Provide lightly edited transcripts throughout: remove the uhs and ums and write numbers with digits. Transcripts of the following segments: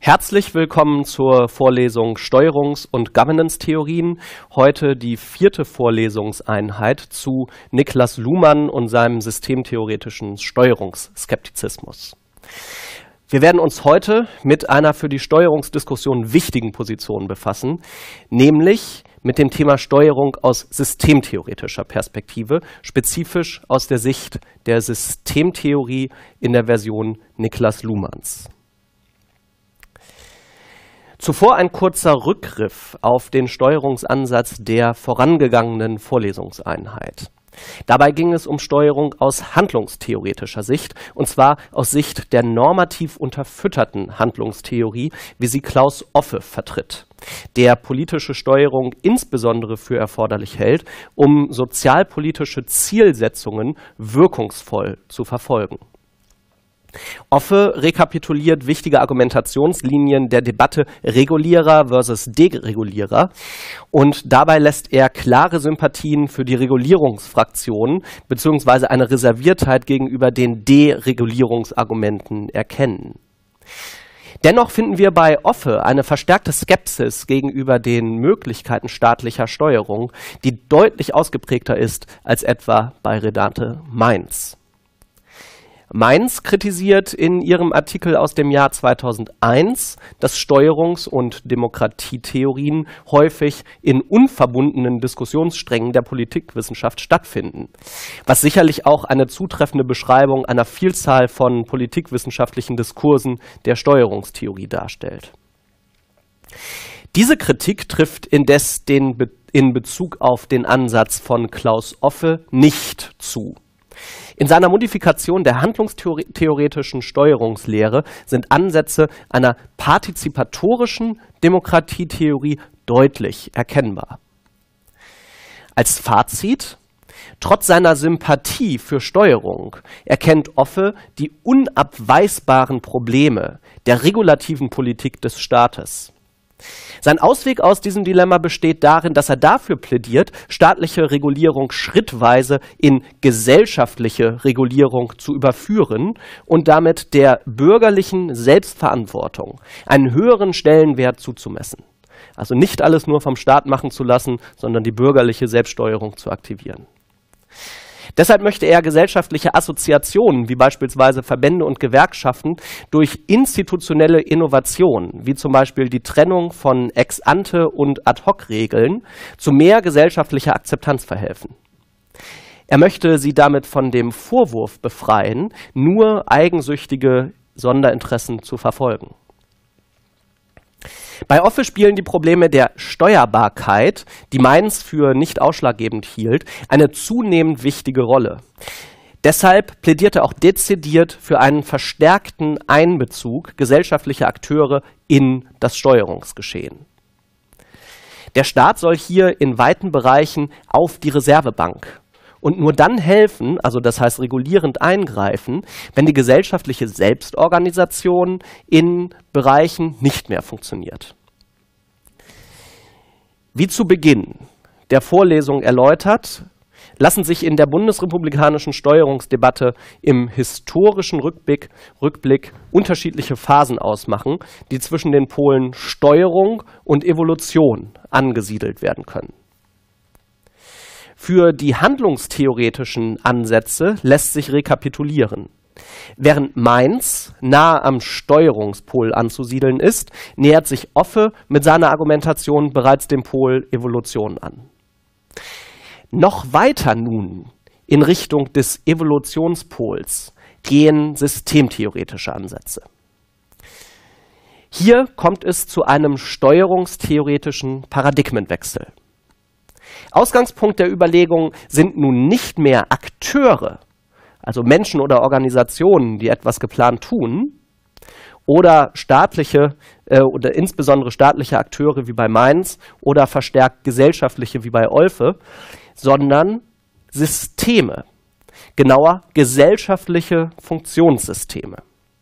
Herzlich willkommen zur Vorlesung Steuerungs- und Governance-Theorien. Heute die 4. Vorlesungseinheit zu Niklas Luhmann und seinem systemtheoretischen Steuerungsskeptizismus. Wir werden uns heute mit einer für die Steuerungsdiskussion wichtigen Position befassen, nämlich mit dem Thema Steuerung aus systemtheoretischer Perspektive, spezifisch aus der Sicht der Systemtheorie in der Version Niklas Luhmanns. Zuvor ein kurzer Rückgriff auf den Steuerungsansatz der vorangegangenen Vorlesungseinheit. Dabei ging es um Steuerung aus handlungstheoretischer Sicht, und zwar aus Sicht der normativ unterfütterten Handlungstheorie, wie sie Klaus Offe vertritt, der politische Steuerung insbesondere für erforderlich hält, um sozialpolitische Zielsetzungen wirkungsvoll zu verfolgen. Offe rekapituliert wichtige Argumentationslinien der Debatte Regulierer versus Deregulierer und dabei lässt er klare Sympathien für die Regulierungsfraktionen bzw. eine Reserviertheit gegenüber den Deregulierungsargumenten erkennen. Dennoch finden wir bei Offe eine verstärkte Skepsis gegenüber den Möglichkeiten staatlicher Steuerung, die deutlich ausgeprägter ist als etwa bei Renate Mainz. Mainz kritisiert in ihrem Artikel aus dem Jahr 2001, dass Steuerungs- und Demokratietheorien häufig in unverbundenen Diskussionssträngen der Politikwissenschaft stattfinden, was sicherlich auch eine zutreffende Beschreibung einer Vielzahl von politikwissenschaftlichen Diskursen der Steuerungstheorie darstellt. Diese Kritik trifft indes in Bezug auf den Ansatz von Klaus Offe nicht zu. In seiner Modifikation der handlungstheoretischen Steuerungslehre sind Ansätze einer partizipatorischen Demokratietheorie deutlich erkennbar. Als Fazit: Trotz seiner Sympathie für Steuerung erkennt Offe die unabweisbaren Probleme der regulativen Politik des Staates. Sein Ausweg aus diesem Dilemma besteht darin, dass er dafür plädiert, staatliche Regulierung schrittweise in gesellschaftliche Regulierung zu überführen und damit der bürgerlichen Selbstverantwortung einen höheren Stellenwert zuzumessen. Also nicht alles nur vom Staat machen zu lassen, sondern die bürgerliche Selbststeuerung zu aktivieren. Deshalb möchte er gesellschaftliche Assoziationen, wie beispielsweise Verbände und Gewerkschaften, durch institutionelle Innovation, wie zum Beispiel die Trennung von Ex-ante- und Ad-hoc-Regeln, zu mehr gesellschaftlicher Akzeptanz verhelfen. Er möchte sie damit von dem Vorwurf befreien, nur eigensüchtige Sonderinteressen zu verfolgen. Bei Offe spielen die Probleme der Steuerbarkeit, die Mainz für nicht ausschlaggebend hielt, eine zunehmend wichtige Rolle. Deshalb plädierte er auch dezidiert für einen verstärkten Einbezug gesellschaftlicher Akteure in das Steuerungsgeschehen. Der Staat soll hier in weiten Bereichen auf die Reservebank und nur dann helfen, also das heißt regulierend eingreifen, wenn die gesellschaftliche Selbstorganisation in Bereichen nicht mehr funktioniert. Wie zu Beginn der Vorlesung erläutert, lassen sich in der bundesrepublikanischen Steuerungsdebatte im historischen Rückblick unterschiedliche Phasen ausmachen, die zwischen den Polen Steuerung und Evolution angesiedelt werden können. Für die handlungstheoretischen Ansätze lässt sich rekapitulieren. Während Mainz nahe am Steuerungspol anzusiedeln ist, nähert sich Offe mit seiner Argumentation bereits dem Pol Evolution an. Noch weiter nun in Richtung des Evolutionspols gehen systemtheoretische Ansätze. Hier kommt es zu einem steuerungstheoretischen Paradigmenwechsel. Ausgangspunkt der Überlegung sind nun nicht mehr Akteure, also Menschen oder Organisationen, die etwas geplant tun, oder staatliche oder insbesondere staatliche Akteure wie bei Mainz oder verstärkt gesellschaftliche wie bei Olfe, sondern Systeme, genauer gesellschaftliche Funktionssysteme.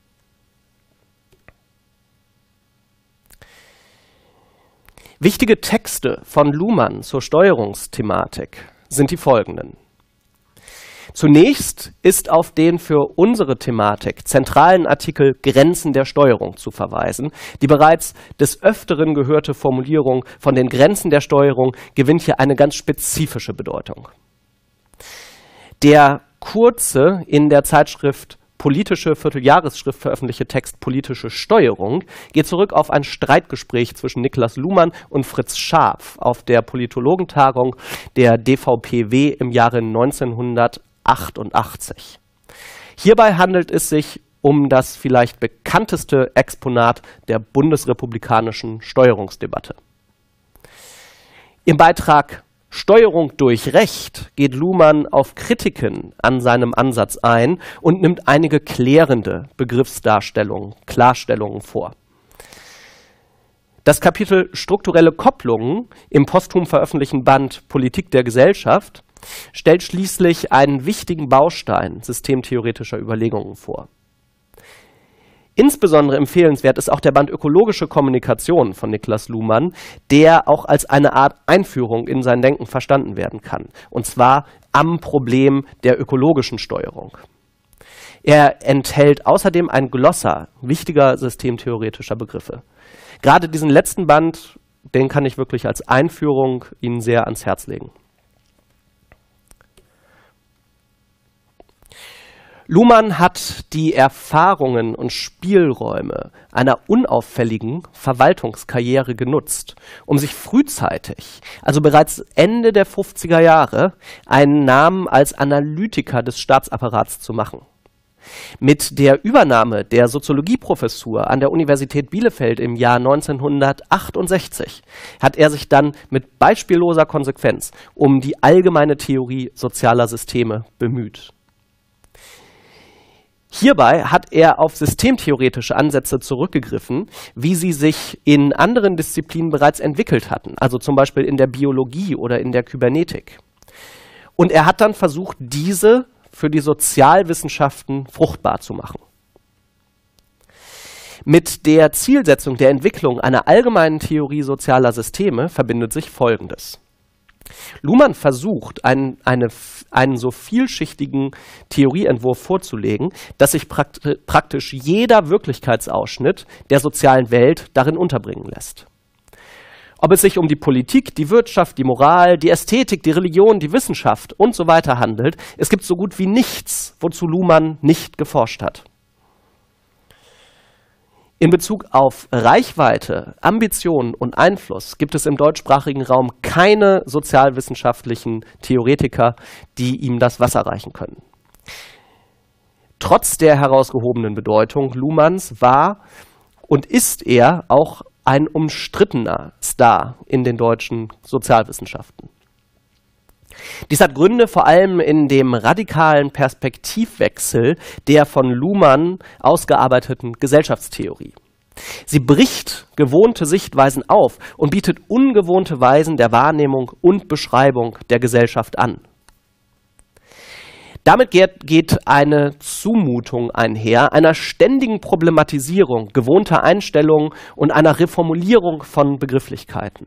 Wichtige Texte von Luhmann zur Steuerungsthematik sind die folgenden. Zunächst ist auf den für unsere Thematik zentralen Artikel Grenzen der Steuerung zu verweisen. Die bereits des Öfteren gehörte Formulierung von den Grenzen der Steuerung gewinnt hier eine ganz spezifische Bedeutung. Der kurze in der Zeitschrift Politische Vierteljahresschrift veröffentlichte Text Politische Steuerung geht zurück auf ein Streitgespräch zwischen Niklas Luhmann und Fritz Scharf auf der Politologentagung der DVPW im Jahre 1988. Hierbei handelt es sich um das vielleicht bekannteste Exponat der bundesrepublikanischen Steuerungsdebatte. Im Beitrag Steuerung durch Recht geht Luhmann auf Kritiken an seinem Ansatz ein und nimmt einige klärende Begriffsdarstellungen, Klarstellungen vor. Das Kapitel Strukturelle Kopplungen im posthum veröffentlichten Band Politik der Gesellschaft stellt schließlich einen wichtigen Baustein systemtheoretischer Überlegungen vor. Insbesondere empfehlenswert ist auch der Band Ökologische Kommunikation von Niklas Luhmann, der auch als eine Art Einführung in sein Denken verstanden werden kann, und zwar am Problem der ökologischen Steuerung. Er enthält außerdem ein Glossar wichtiger systemtheoretischer Begriffe. Gerade diesen letzten Band, den kann ich wirklich als Einführung Ihnen sehr ans Herz legen. Luhmann hat die Erfahrungen und Spielräume einer unauffälligen Verwaltungskarriere genutzt, um sich frühzeitig, also bereits Ende der 50er Jahre, einen Namen als Analytiker des Staatsapparats zu machen. Mit der Übernahme der Soziologieprofessur an der Universität Bielefeld im Jahr 1968 hat er sich dann mit beispielloser Konsequenz um die allgemeine Theorie sozialer Systeme bemüht. Hierbei hat er auf systemtheoretische Ansätze zurückgegriffen, wie sie sich in anderen Disziplinen bereits entwickelt hatten, also zum Beispiel in der Biologie oder in der Kybernetik. Und er hat dann versucht, diese für die Sozialwissenschaften fruchtbar zu machen. Mit der Zielsetzung der Entwicklung einer allgemeinen Theorie sozialer Systeme verbindet sich Folgendes. Luhmann versucht, einen so vielschichtigen Theorieentwurf vorzulegen, dass sich praktisch jeder Wirklichkeitsausschnitt der sozialen Welt darin unterbringen lässt. Ob es sich um die Politik, die Wirtschaft, die Moral, die Ästhetik, die Religion, die Wissenschaft und so weiter handelt, es gibt so gut wie nichts, wozu Luhmann nicht geforscht hat. In Bezug auf Reichweite, Ambition und Einfluss gibt es im deutschsprachigen Raum keine sozialwissenschaftlichen Theoretiker, die ihm das Wasser reichen können. Trotz der herausgehobenen Bedeutung Luhmanns war und ist er auch ein umstrittener Star in den deutschen Sozialwissenschaften. Dies hat Gründe vor allem in dem radikalen Perspektivwechsel der von Luhmann ausgearbeiteten Gesellschaftstheorie. Sie bricht gewohnte Sichtweisen auf und bietet ungewohnte Weisen der Wahrnehmung und Beschreibung der Gesellschaft an. Damit geht eine Zumutung einher, einer ständigen Problematisierung gewohnter Einstellungen und einer Reformulierung von Begrifflichkeiten.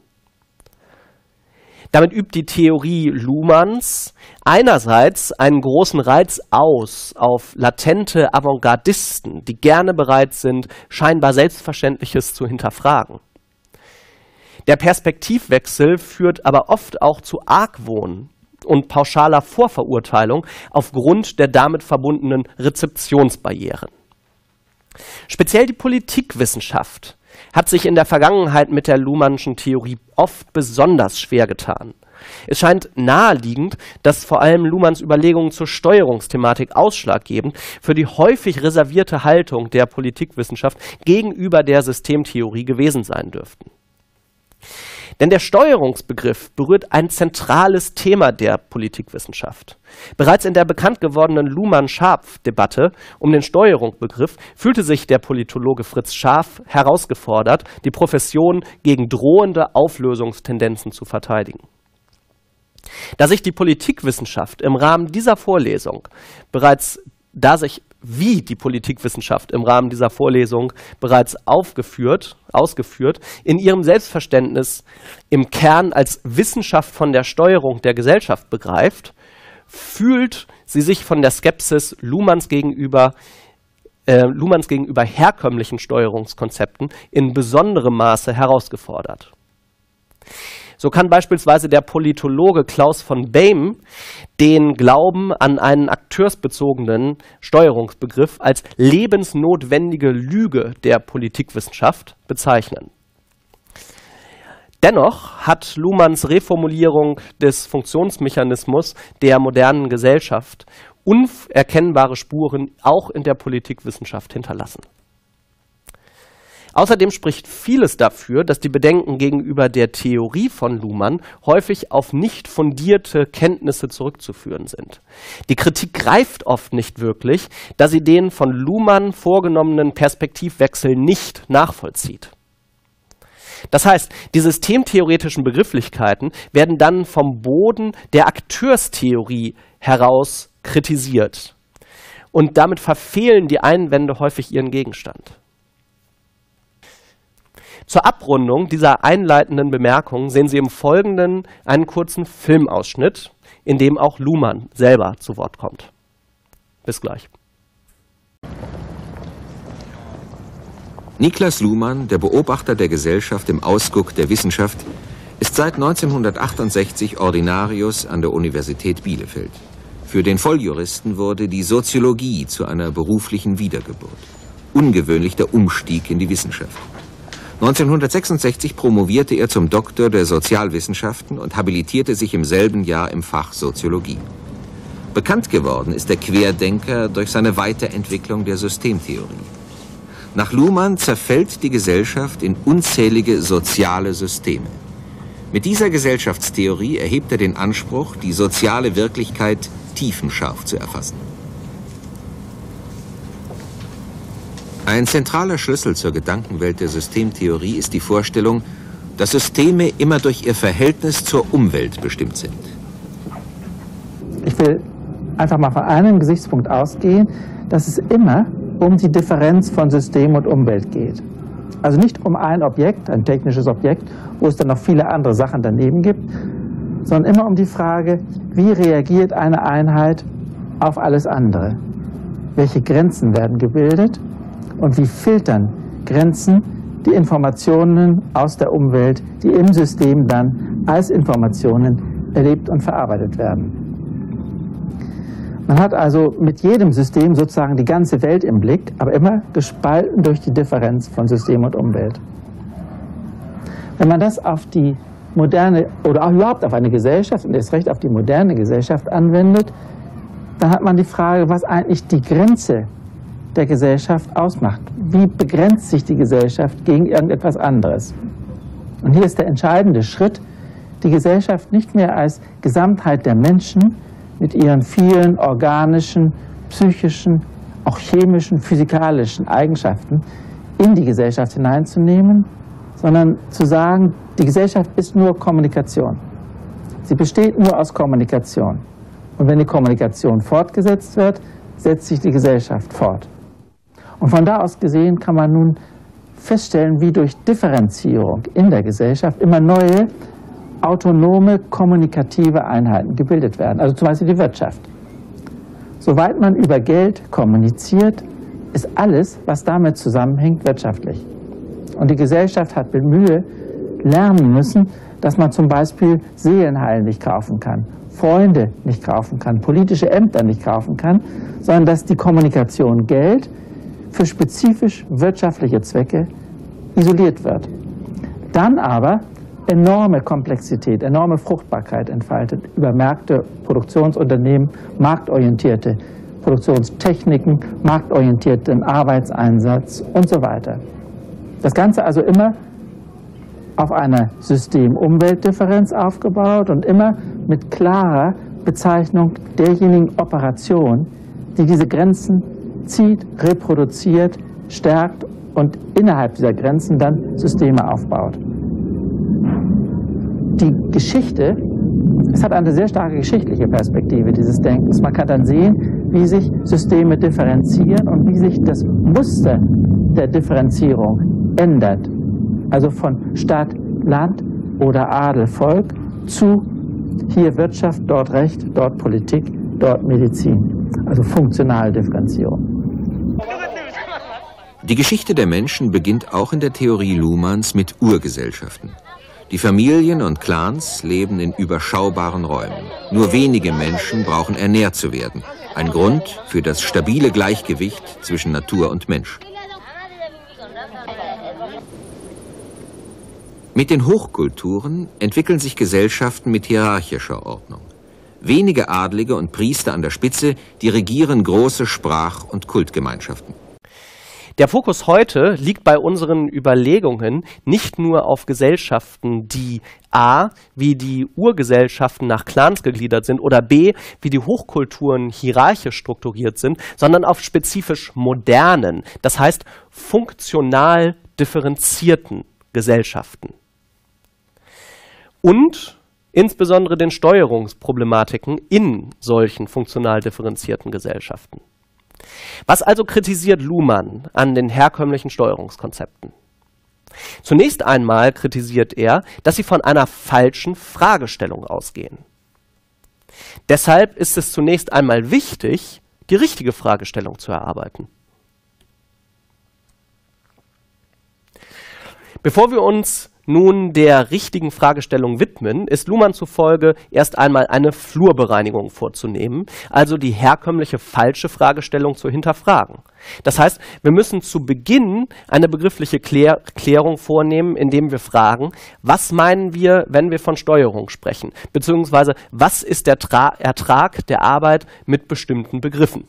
Damit übt die Theorie Luhmanns einerseits einen großen Reiz aus auf latente Avantgardisten, die gerne bereit sind, scheinbar Selbstverständliches zu hinterfragen. Der Perspektivwechsel führt aber oft auch zu Argwohn und pauschaler Vorverurteilung aufgrund der damit verbundenen Rezeptionsbarrieren. Speziell die Politikwissenschaft hat sich in der Vergangenheit mit der Luhmannschen Theorie oft besonders schwer getan. Es scheint naheliegend, dass vor allem Luhmanns Überlegungen zur Steuerungsthematik ausschlaggebend für die häufig reservierte Haltung der Politikwissenschaft gegenüber der Systemtheorie gewesen sein dürften. Denn der Steuerungsbegriff berührt ein zentrales Thema der Politikwissenschaft. Bereits in der bekannt gewordenen Luhmann-Scharf-Debatte um den Steuerungsbegriff fühlte sich der Politologe Fritz Scharf herausgefordert, die Profession gegen drohende Auflösungstendenzen zu verteidigen. Da sich die Politikwissenschaft im Rahmen dieser Vorlesung bereits ausgeführt, in ihrem Selbstverständnis im Kern als Wissenschaft von der Steuerung der Gesellschaft begreift, fühlt sie sich von der Skepsis Luhmanns gegenüber herkömmlichen Steuerungskonzepten in besonderem Maße herausgefordert. So kann beispielsweise der Politologe Klaus von Behm den Glauben an einen akteursbezogenen Steuerungsbegriff als lebensnotwendige Lüge der Politikwissenschaft bezeichnen. Dennoch hat Luhmanns Reformulierung des Funktionsmechanismus der modernen Gesellschaft unerkennbare Spuren auch in der Politikwissenschaft hinterlassen. Außerdem spricht vieles dafür, dass die Bedenken gegenüber der Theorie von Luhmann häufig auf nicht fundierte Kenntnisse zurückzuführen sind. Die Kritik greift oft nicht wirklich, da sie den von Luhmann vorgenommenen Perspektivwechsel nicht nachvollzieht. Das heißt, die systemtheoretischen Begrifflichkeiten werden dann vom Boden der Akteurstheorie heraus kritisiert. Und damit verfehlen die Einwände häufig ihren Gegenstand. Zur Abrundung dieser einleitenden Bemerkungen sehen Sie im Folgenden einen kurzen Filmausschnitt, in dem auch Luhmann selber zu Wort kommt. Bis gleich. Niklas Luhmann, der Beobachter der Gesellschaft im Ausguck der Wissenschaft, ist seit 1968 Ordinarius an der Universität Bielefeld. Für den Volljuristen wurde die Soziologie zu einer beruflichen Wiedergeburt. Ungewöhnlich der Umstieg in die Wissenschaft. 1966 promovierte er zum Doktor der Sozialwissenschaften und habilitierte sich im selben Jahr im Fach Soziologie. Bekannt geworden ist der Querdenker durch seine Weiterentwicklung der Systemtheorie. Nach Luhmann zerfällt die Gesellschaft in unzählige soziale Systeme. Mit dieser Gesellschaftstheorie erhebt er den Anspruch, die soziale Wirklichkeit tiefenscharf zu erfassen. Ein zentraler Schlüssel zur Gedankenwelt der Systemtheorie ist die Vorstellung, dass Systeme immer durch ihr Verhältnis zur Umwelt bestimmt sind. Ich will einfach mal von einem Gesichtspunkt ausgehen, dass es immer um die Differenz von System und Umwelt geht. Also nicht um ein Objekt, ein technisches Objekt, wo es dann noch viele andere Sachen daneben gibt, sondern immer um die Frage, wie reagiert eine Einheit auf alles andere? Welche Grenzen werden gebildet und wie filtern Grenzen die Informationen aus der Umwelt, die im System dann als Informationen erlebt und verarbeitet werden? Man hat also mit jedem System sozusagen die ganze Welt im Blick, aber immer gespalten durch die Differenz von System und Umwelt. Wenn man das auf die moderne oder auch überhaupt auf eine Gesellschaft und erst recht auf die moderne Gesellschaft anwendet, dann hat man die Frage, was eigentlich die Grenze der Gesellschaft ausmacht. Wie begrenzt sich die Gesellschaft gegen irgendetwas anderes? Und hier ist der entscheidende Schritt, die Gesellschaft nicht mehr als Gesamtheit der Menschen mit ihren vielen organischen, psychischen, auch chemischen, physikalischen Eigenschaften in die Gesellschaft hineinzunehmen, sondern zu sagen, die Gesellschaft ist nur Kommunikation. Sie besteht nur aus Kommunikation. Und wenn die Kommunikation fortgesetzt wird, setzt sich die Gesellschaft fort. Und von da aus gesehen kann man nun feststellen, wie durch Differenzierung in der Gesellschaft immer neue autonome, kommunikative Einheiten gebildet werden, also zum Beispiel die Wirtschaft. Soweit man über Geld kommuniziert, ist alles, was damit zusammenhängt, wirtschaftlich. Und die Gesellschaft hat mit Mühe lernen müssen, dass man zum Beispiel Seelenheil nicht kaufen kann, Freunde nicht kaufen kann, politische Ämter nicht kaufen kann, sondern dass die Kommunikation Geld für spezifisch wirtschaftliche Zwecke isoliert wird. Dann aber enorme Komplexität, enorme Fruchtbarkeit entfaltet über Märkte, Produktionsunternehmen, marktorientierte Produktionstechniken, marktorientierten Arbeitseinsatz und so weiter. Das Ganze also immer auf einer System-Umwelt-Differenz aufgebaut und immer mit klarer Bezeichnung derjenigen Operation, die diese Grenzen zieht, reproduziert, stärkt und innerhalb dieser Grenzen dann Systeme aufbaut. Die Geschichte, es hat eine sehr starke geschichtliche Perspektive dieses Denkens. Man kann dann sehen, wie sich Systeme differenzieren und wie sich das Muster der Differenzierung ändert. Also von Stadt, Land oder Adel, Volk zu hier Wirtschaft, dort Recht, dort Politik, dort Medizin, also funktionale Differenzierung. Die Geschichte der Menschen beginnt auch in der Theorie Luhmanns mit Urgesellschaften. Die Familien und Clans leben in überschaubaren Räumen. Nur wenige Menschen brauchen ernährt zu werden. Ein Grund für das stabile Gleichgewicht zwischen Natur und Mensch. Mit den Hochkulturen entwickeln sich Gesellschaften mit hierarchischer Ordnung. Wenige Adlige und Priester an der Spitze dirigieren große Sprach- und Kultgemeinschaften. Der Fokus heute liegt bei unseren Überlegungen nicht nur auf Gesellschaften, die a. wie die Urgesellschaften nach Clans gegliedert sind oder b. wie die Hochkulturen hierarchisch strukturiert sind, sondern auf spezifisch modernen, das heißt funktional differenzierten Gesellschaften. Und insbesondere den Steuerungsproblematiken in solchen funktional differenzierten Gesellschaften. Was also kritisiert Luhmann an den herkömmlichen Steuerungskonzepten? Zunächst einmal kritisiert er, dass sie von einer falschen Fragestellung ausgehen. Deshalb ist es zunächst einmal wichtig, die richtige Fragestellung zu erarbeiten. Bevor wir uns nun der richtigen Fragestellung widmen, ist Luhmann zufolge erst einmal eine Flurbereinigung vorzunehmen, also die herkömmliche falsche Fragestellung zu hinterfragen. Das heißt, wir müssen zu Beginn eine begriffliche Klärung vornehmen, indem wir fragen, was meinen wir, wenn wir von Steuerung sprechen, beziehungsweise was ist der Ertrag der Arbeit mit bestimmten Begriffen.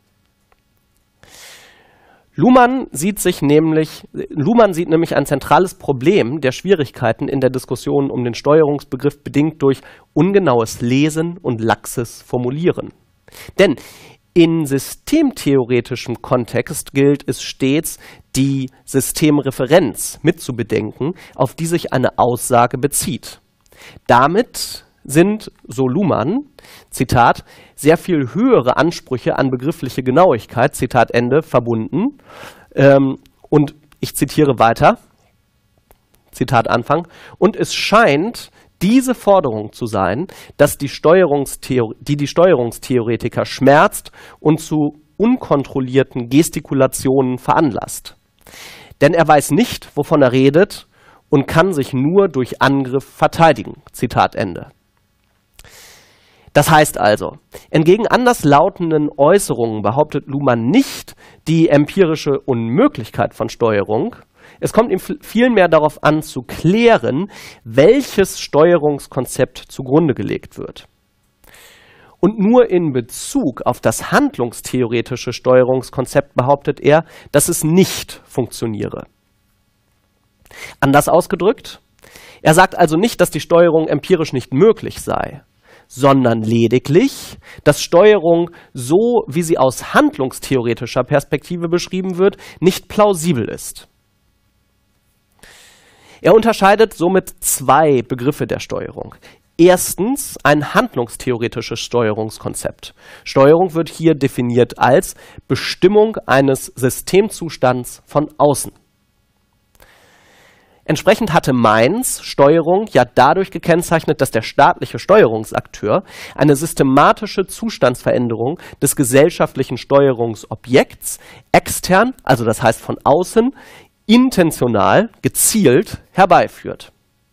Luhmann sieht nämlich ein zentrales Problem der Schwierigkeiten in der Diskussion um den Steuerungsbegriff bedingt durch ungenaues Lesen und laxes Formulieren. Denn in systemtheoretischem Kontext gilt es stets, die Systemreferenz mitzubedenken, auf die sich eine Aussage bezieht. Damit sind, so Luhmann, Zitat, sehr viel höhere Ansprüche an begriffliche Genauigkeit, Zitat Ende, verbunden. Und ich zitiere weiter, Zitat Anfang, und es scheint diese Forderung zu sein, dass die Steuerungstheoretiker schmerzt und zu unkontrollierten Gestikulationen veranlasst. Denn er weiß nicht, wovon er redet und kann sich nur durch Angriff verteidigen, Zitat Ende. Das heißt also, entgegen anders lautenden Äußerungen behauptet Luhmann nicht die empirische Unmöglichkeit von Steuerung. Es kommt ihm vielmehr darauf an, zu klären, welches Steuerungskonzept zugrunde gelegt wird. Und nur in Bezug auf das handlungstheoretische Steuerungskonzept behauptet er, dass es nicht funktioniere. Anders ausgedrückt, er sagt also nicht, dass die Steuerung empirisch nicht möglich sei, sondern lediglich, dass Steuerung, so wie sie aus handlungstheoretischer Perspektive beschrieben wird, nicht plausibel ist. Er unterscheidet somit zwei Begriffe der Steuerung. Erstens ein handlungstheoretisches Steuerungskonzept. Steuerung wird hier definiert als Bestimmung eines Systemzustands von außen. Entsprechend hatte Mainz Steuerung ja dadurch gekennzeichnet, dass der staatliche Steuerungsakteur eine systematische Zustandsveränderung des gesellschaftlichen Steuerungsobjekts extern, also das heißt von außen, intentional, gezielt herbeiführt.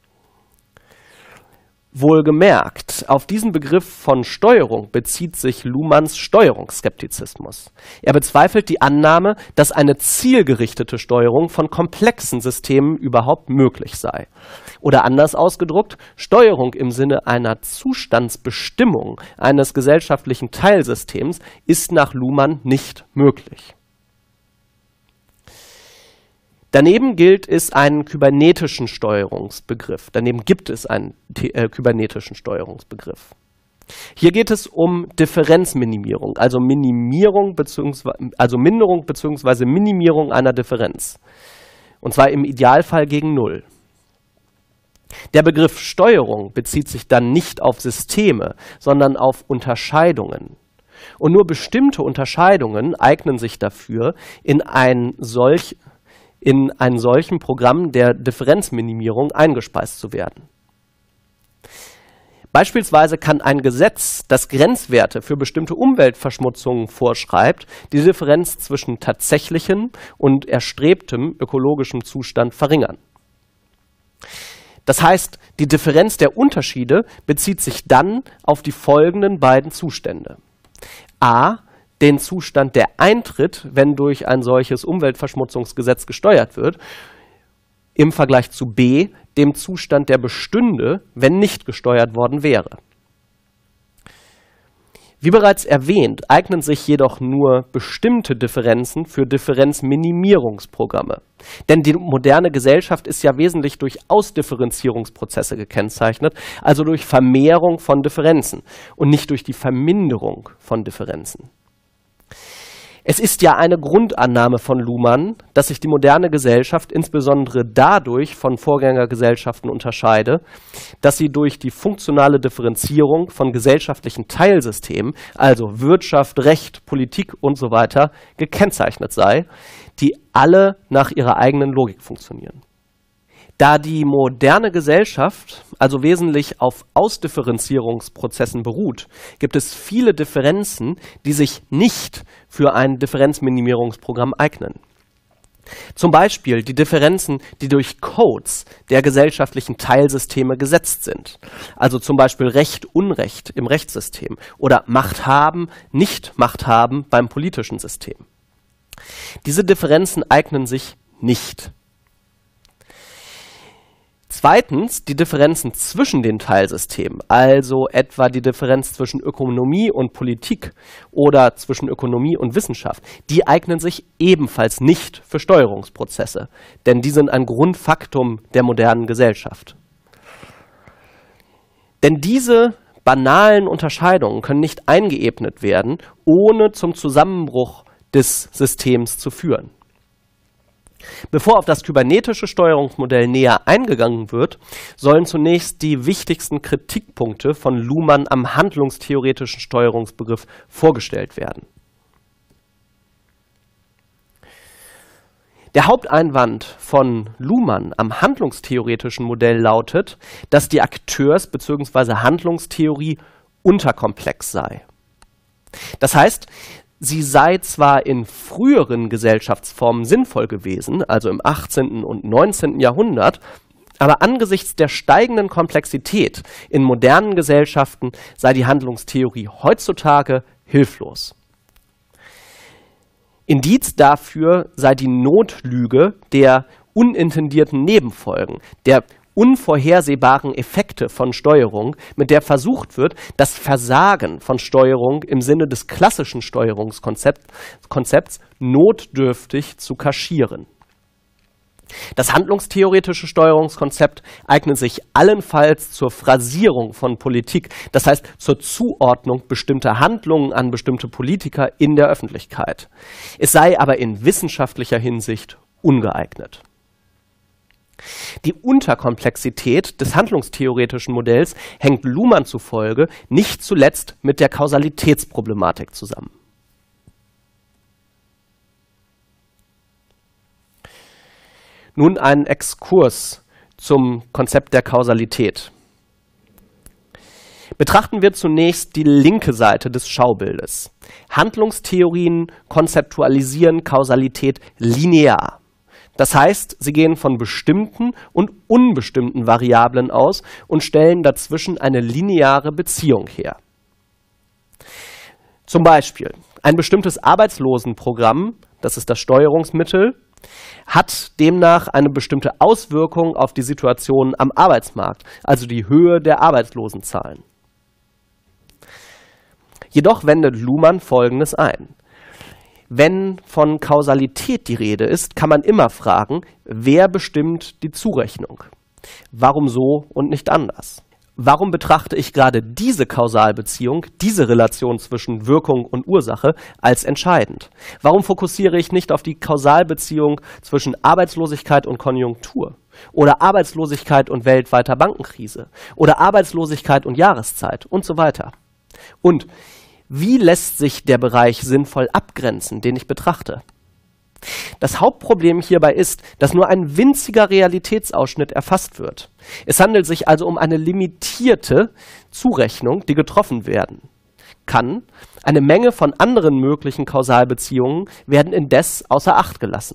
Wohlgemerkt, auf diesen Begriff von Steuerung bezieht sich Luhmanns Steuerungsskeptizismus. Er bezweifelt die Annahme, dass eine zielgerichtete Steuerung von komplexen Systemen überhaupt möglich sei. Oder anders ausgedrückt, Steuerung im Sinne einer Zustandsbestimmung eines gesellschaftlichen Teilsystems ist nach Luhmann nicht möglich. Daneben gibt es einen kybernetischen Steuerungsbegriff. Hier geht es um Differenzminimierung, also Minderung bzw. Minimierung einer Differenz. Und zwar im Idealfall gegen Null. Der Begriff Steuerung bezieht sich dann nicht auf Systeme, sondern auf Unterscheidungen. Und nur bestimmte Unterscheidungen eignen sich dafür, in einem solchen Programm der Differenzminimierung eingespeist zu werden. Beispielsweise kann ein Gesetz, das Grenzwerte für bestimmte Umweltverschmutzungen vorschreibt, die Differenz zwischen tatsächlichem und erstrebtem ökologischem Zustand verringern. Das heißt, die Differenz der Unterschiede bezieht sich dann auf die folgenden beiden Zustände. A, den Zustand, der eintritt, wenn durch ein solches Umweltverschmutzungsgesetz gesteuert wird, im Vergleich zu B, dem Zustand, der bestünde, wenn nicht gesteuert worden wäre. Wie bereits erwähnt, eignen sich jedoch nur bestimmte Differenzen für Differenzminimierungsprogramme. Denn die moderne Gesellschaft ist ja wesentlich durch Ausdifferenzierungsprozesse gekennzeichnet, also durch Vermehrung von Differenzen und nicht durch die Verminderung von Differenzen. Es ist ja eine Grundannahme von Luhmann, dass sich die moderne Gesellschaft insbesondere dadurch von Vorgängergesellschaften unterscheide, dass sie durch die funktionale Differenzierung von gesellschaftlichen Teilsystemen, also Wirtschaft, Recht, Politik und so weiter, gekennzeichnet sei, die alle nach ihrer eigenen Logik funktionieren. Da die moderne Gesellschaft also wesentlich auf Ausdifferenzierungsprozessen beruht, gibt es viele Differenzen, die sich nicht für ein Differenzminimierungsprogramm eignen. Zum Beispiel die Differenzen, die durch Codes der gesellschaftlichen Teilsysteme gesetzt sind. Also zum Beispiel Recht, Unrecht im Rechtssystem oder Macht haben, nicht Macht haben beim politischen System. Diese Differenzen eignen sich nicht. Zweitens die Differenzen zwischen den Teilsystemen, also etwa die Differenz zwischen Ökonomie und Politik oder zwischen Ökonomie und Wissenschaft, die eignen sich ebenfalls nicht für Steuerungsprozesse, denn die sind ein Grundfaktum der modernen Gesellschaft. Denn diese banalen Unterscheidungen können nicht eingeebnet werden, ohne zum Zusammenbruch des Systems zu führen. Bevor auf das kybernetische Steuerungsmodell näher eingegangen wird, sollen zunächst die wichtigsten Kritikpunkte von Luhmann am handlungstheoretischen Steuerungsbegriff vorgestellt werden. Der Haupteinwand von Luhmann am handlungstheoretischen Modell lautet, dass die Akteurs- bzw. Handlungstheorie unterkomplex sei. Das heißt, sie sei zwar in früheren Gesellschaftsformen sinnvoll gewesen, also im 18. und 19. Jahrhundert, aber angesichts der steigenden Komplexität in modernen Gesellschaften sei die Handlungstheorie heutzutage hilflos. Indiz dafür sei die Notlüge der unintendierten Nebenfolgen, der unvorhersehbaren Effekte von Steuerung, mit der versucht wird, das Versagen von Steuerung im Sinne des klassischen Steuerungskonzepts notdürftig zu kaschieren. Das handlungstheoretische Steuerungskonzept eignet sich allenfalls zur Phrasierung von Politik, das heißt zur Zuordnung bestimmter Handlungen an bestimmte Politiker in der Öffentlichkeit. Es sei aber in wissenschaftlicher Hinsicht ungeeignet. Die Unterkomplexität des handlungstheoretischen Modells hängt Luhmann zufolge nicht zuletzt mit der Kausalitätsproblematik zusammen. Nun ein Exkurs zum Konzept der Kausalität. Betrachten wir zunächst die linke Seite des Schaubildes. Handlungstheorien konzeptualisieren Kausalität linear. Das heißt, sie gehen von bestimmten und unbestimmten Variablen aus und stellen dazwischen eine lineare Beziehung her. Zum Beispiel, ein bestimmtes Arbeitslosenprogramm, das ist das Steuerungsmittel, hat demnach eine bestimmte Auswirkung auf die Situation am Arbeitsmarkt, also die Höhe der Arbeitslosenzahlen. Jedoch wendet Luhmann Folgendes ein. Wenn von Kausalität die Rede ist, kann man immer fragen, wer bestimmt die Zurechnung? Warum so und nicht anders? Warum betrachte ich gerade diese Kausalbeziehung, diese Relation zwischen Wirkung und Ursache als entscheidend? Warum fokussiere ich nicht auf die Kausalbeziehung zwischen Arbeitslosigkeit und Konjunktur? Oder Arbeitslosigkeit und weltweiter Bankenkrise? Oder Arbeitslosigkeit und Jahreszeit? Und so weiter. Und wie lässt sich der Bereich sinnvoll abgrenzen, den ich betrachte? Das Hauptproblem hierbei ist, dass nur ein winziger Realitätsausschnitt erfasst wird. Es handelt sich also um eine limitierte Zurechnung, die getroffen werden kann. Eine Menge von anderen möglichen Kausalbeziehungen werden indes außer Acht gelassen.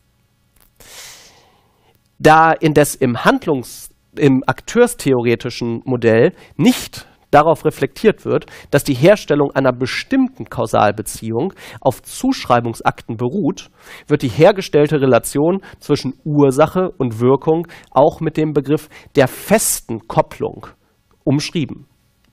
Da indes im akteurstheoretischen Modell nicht darauf reflektiert wird, dass die Herstellung einer bestimmten Kausalbeziehung auf Zuschreibungsakten beruht, wird die hergestellte Relation zwischen Ursache und Wirkung auch mit dem Begriff der festen Kopplung umschrieben.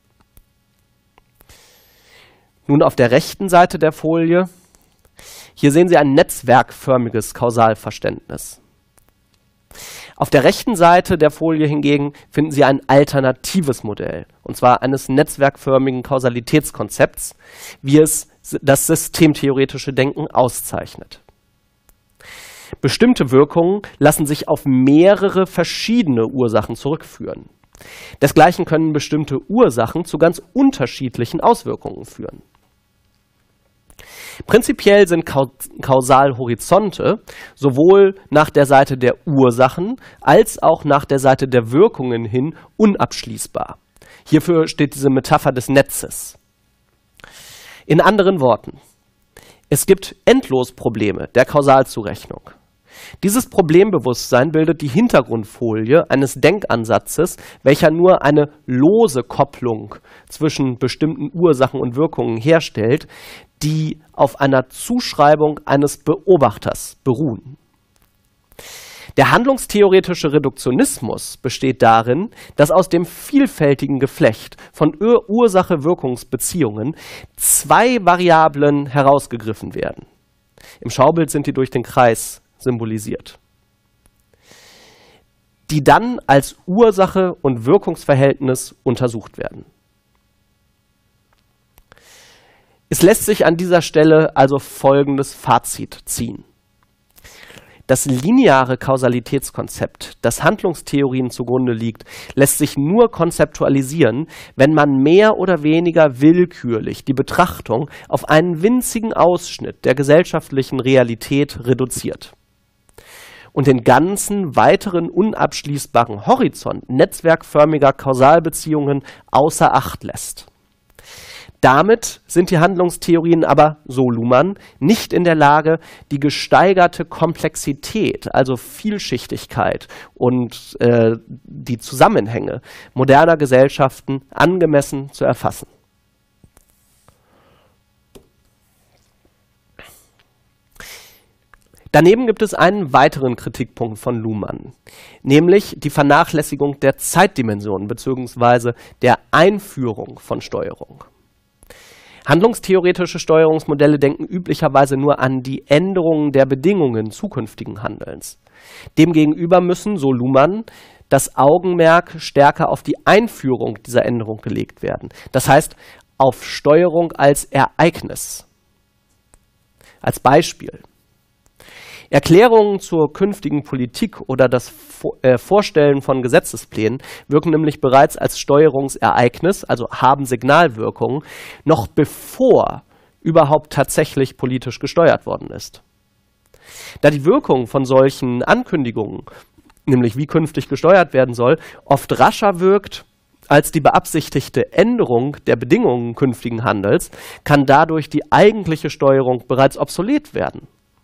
Nun auf der rechten Seite der Folie, hier sehen Sie ein netzwerkförmiges Kausalverständnis. Auf der rechten Seite der Folie hingegen finden Sie ein alternatives Modell, und zwar eines netzwerkförmigen Kausalitätskonzepts, wie es das systemtheoretische Denken auszeichnet. Bestimmte Wirkungen lassen sich auf mehrere verschiedene Ursachen zurückführen. Desgleichen können bestimmte Ursachen zu ganz unterschiedlichen Auswirkungen führen. Prinzipiell sind Kausalhorizonte sowohl nach der Seite der Ursachen als auch nach der Seite der Wirkungen hin unabschließbar. Hierfür steht diese Metapher des Netzes. In anderen Worten, es gibt Endlosprobleme der Kausalzurechnung. Dieses Problembewusstsein bildet die Hintergrundfolie eines Denkansatzes, welcher nur eine lose Kopplung zwischen bestimmten Ursachen und Wirkungen herstellt, die auf einer Zuschreibung eines Beobachters beruhen. Der handlungstheoretische Reduktionismus besteht darin, dass aus dem vielfältigen Geflecht von Ursache-Wirkungsbeziehungen zwei Variablen herausgegriffen werden. Im Schaubild sind die durch den Kreis symbolisiert, die dann als Ursache und Wirkungsverhältnis untersucht werden. Es lässt sich an dieser Stelle also folgendes Fazit ziehen. Das lineare Kausalitätskonzept, das Handlungstheorien zugrunde liegt, lässt sich nur konzeptualisieren, wenn man mehr oder weniger willkürlich die Betrachtung auf einen winzigen Ausschnitt der gesellschaftlichen Realität reduziert und den ganzen weiteren unabschließbaren Horizont netzwerkförmiger Kausalbeziehungen außer Acht lässt. Damit sind die Handlungstheorien aber, so Luhmann, nicht in der Lage, die gesteigerte Komplexität, also Vielschichtigkeit und die Zusammenhänge moderner Gesellschaften angemessen zu erfassen. Daneben gibt es einen weiteren Kritikpunkt von Luhmann, nämlich die Vernachlässigung der Zeitdimension bzw. der Einführung von Steuerung. Handlungstheoretische Steuerungsmodelle denken üblicherweise nur an die Änderungen der Bedingungen zukünftigen Handelns. Demgegenüber müssen, so Luhmann, das Augenmerk stärker auf die Einführung dieser Änderung gelegt werden. Das heißt, auf Steuerung als Ereignis. Als Beispiel: Erklärungen zur künftigen Politik oder das Vorstellen von Gesetzesplänen wirken nämlich bereits als Steuerungsereignis, also haben Signalwirkungen, noch bevor überhaupt tatsächlich politisch gesteuert worden ist. Da die Wirkung von solchen Ankündigungen, nämlich wie künftig gesteuert werden soll, oft rascher wirkt als die beabsichtigte Änderung der Bedingungen künftigen Handels, kann dadurch die eigentliche Steuerung bereits obsolet werden.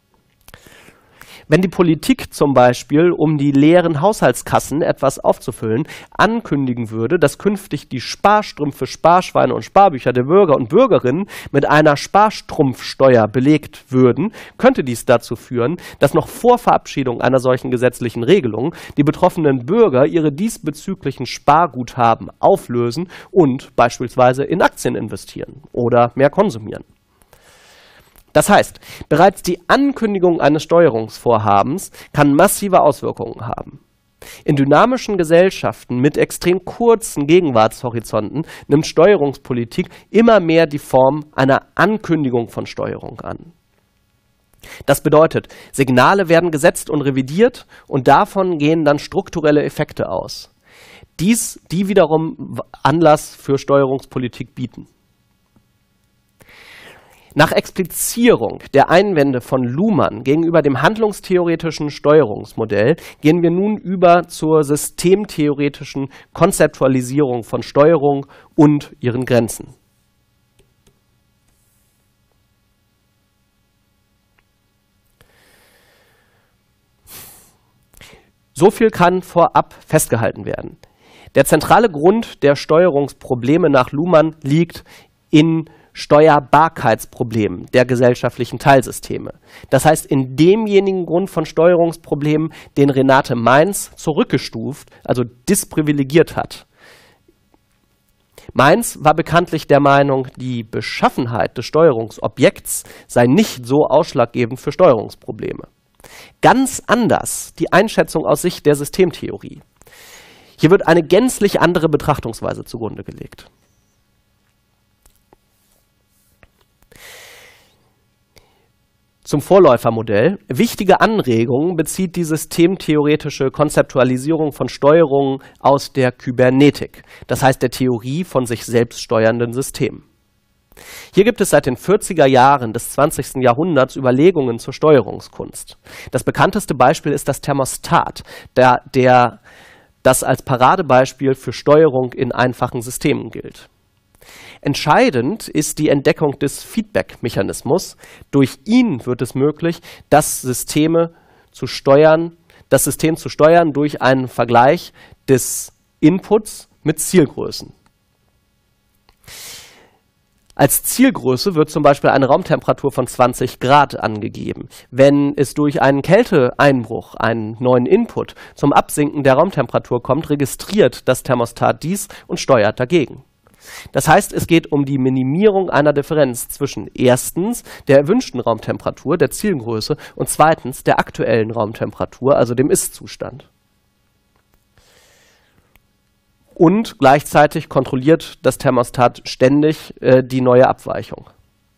Wenn die Politik zum Beispiel, um die leeren Haushaltskassen etwas aufzufüllen, ankündigen würde, dass künftig die Sparstrümpfe, Sparschweine und Sparbücher der Bürger und Bürgerinnen mit einer Sparstrumpfsteuer belegt würden, könnte dies dazu führen, dass noch vor Verabschiedung einer solchen gesetzlichen Regelung die betroffenen Bürger ihre diesbezüglichen Sparguthaben auflösen und beispielsweise in Aktien investieren oder mehr konsumieren. Das heißt, bereits die Ankündigung eines Steuerungsvorhabens kann massive Auswirkungen haben. In dynamischen Gesellschaften mit extrem kurzen Gegenwartshorizonten nimmt Steuerungspolitik immer mehr die Form einer Ankündigung von Steuerung an. Das bedeutet, Signale werden gesetzt und revidiert und davon gehen dann strukturelle Effekte aus, die wiederum Anlass für Steuerungspolitik bieten. Nach Explizierung der Einwände von Luhmann gegenüber dem handlungstheoretischen Steuerungsmodell gehen wir nun über zur systemtheoretischen Konzeptualisierung von Steuerung und ihren Grenzen. So viel kann vorab festgehalten werden. Der zentrale Grund der Steuerungsprobleme nach Luhmann liegt in Steuerbarkeitsproblemen der gesellschaftlichen Teilsysteme. Das heißt, in demjenigen Grund von Steuerungsproblemen, den Renate Mainz zurückgestuft, also disprivilegiert hat. Mainz war bekanntlich der Meinung, die Beschaffenheit des Steuerungsobjekts sei nicht so ausschlaggebend für Steuerungsprobleme. Ganz anders die Einschätzung aus Sicht der Systemtheorie. Hier wird eine gänzlich andere Betrachtungsweise zugrunde gelegt. Zum Vorläufermodell. Wichtige Anregungen bezieht die systemtheoretische Konzeptualisierung von Steuerungen aus der Kybernetik, das heißt der Theorie von sich selbst steuernden Systemen. Hier gibt es seit den 40er Jahren des 20. Jahrhunderts Überlegungen zur Steuerungskunst. Das bekannteste Beispiel ist das Thermostat, das als Paradebeispiel für Steuerung in einfachen Systemen gilt. Entscheidend ist die Entdeckung des Feedback-Mechanismus. Durch ihn wird es möglich, das System zu steuern durch einen Vergleich des Inputs mit Zielgrößen. Als Zielgröße wird zum Beispiel eine Raumtemperatur von 20 Grad angegeben. Wenn es durch einen Kälteeinbruch, einen neuen Input, zum Absinken der Raumtemperatur kommt, registriert das Thermostat dies und steuert dagegen. Das heißt, es geht um die Minimierung einer Differenz zwischen erstens der erwünschten Raumtemperatur, der Zielgröße, und zweitens der aktuellen Raumtemperatur, also dem Ist-Zustand. Und gleichzeitig kontrolliert das Thermostat ständig die neue Abweichung.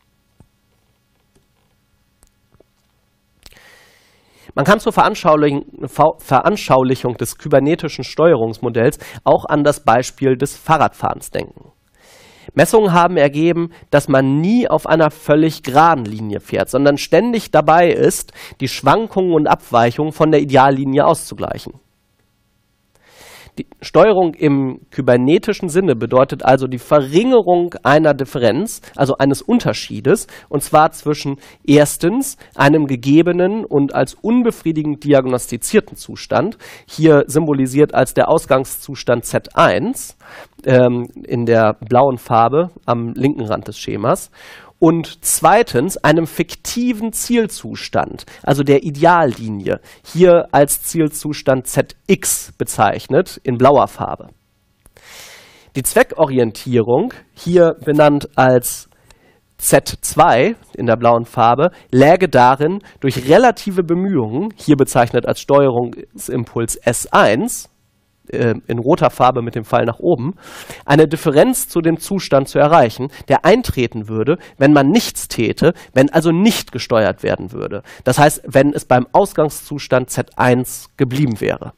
Man kann zur Veranschaulichung des kybernetischen Steuerungsmodells auch an das Beispiel des Fahrradfahrens denken. Messungen haben ergeben, dass man nie auf einer völlig geraden Linie fährt, sondern ständig dabei ist, die Schwankungen und Abweichungen von der Ideallinie auszugleichen. Die Steuerung im kybernetischen Sinne bedeutet also die Verringerung einer Differenz, also eines Unterschiedes, und zwar zwischen erstens einem gegebenen und als unbefriedigend diagnostizierten Zustand, hier symbolisiert als der Ausgangszustand Z1 in der blauen Farbe am linken Rand des Schemas, und zweitens einem fiktiven Zielzustand, also der Ideallinie, hier als Zielzustand ZX bezeichnet, in blauer Farbe. Die Zweckorientierung, hier benannt als Z2 in der blauen Farbe, läge darin, durch relative Bemühungen, hier bezeichnet als Steuerungsimpuls S1, in roter Farbe mit dem Pfeil nach oben, eine Differenz zu dem Zustand zu erreichen, der eintreten würde, wenn man nichts täte, wenn also nicht gesteuert werden würde. Das heißt, wenn es beim Ausgangszustand Z1 geblieben wäre.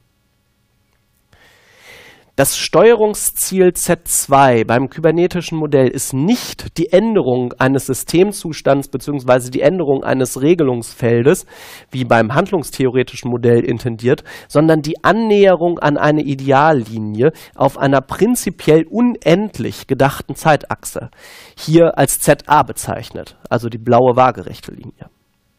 Das Steuerungsziel Z2 beim kybernetischen Modell ist nicht die Änderung eines Systemzustands bzw. die Änderung eines Regelungsfeldes, wie beim handlungstheoretischen Modell intendiert, sondern die Annäherung an eine Ideallinie auf einer prinzipiell unendlich gedachten Zeitachse, hier als ZA bezeichnet, also die blaue waagerechte Linie.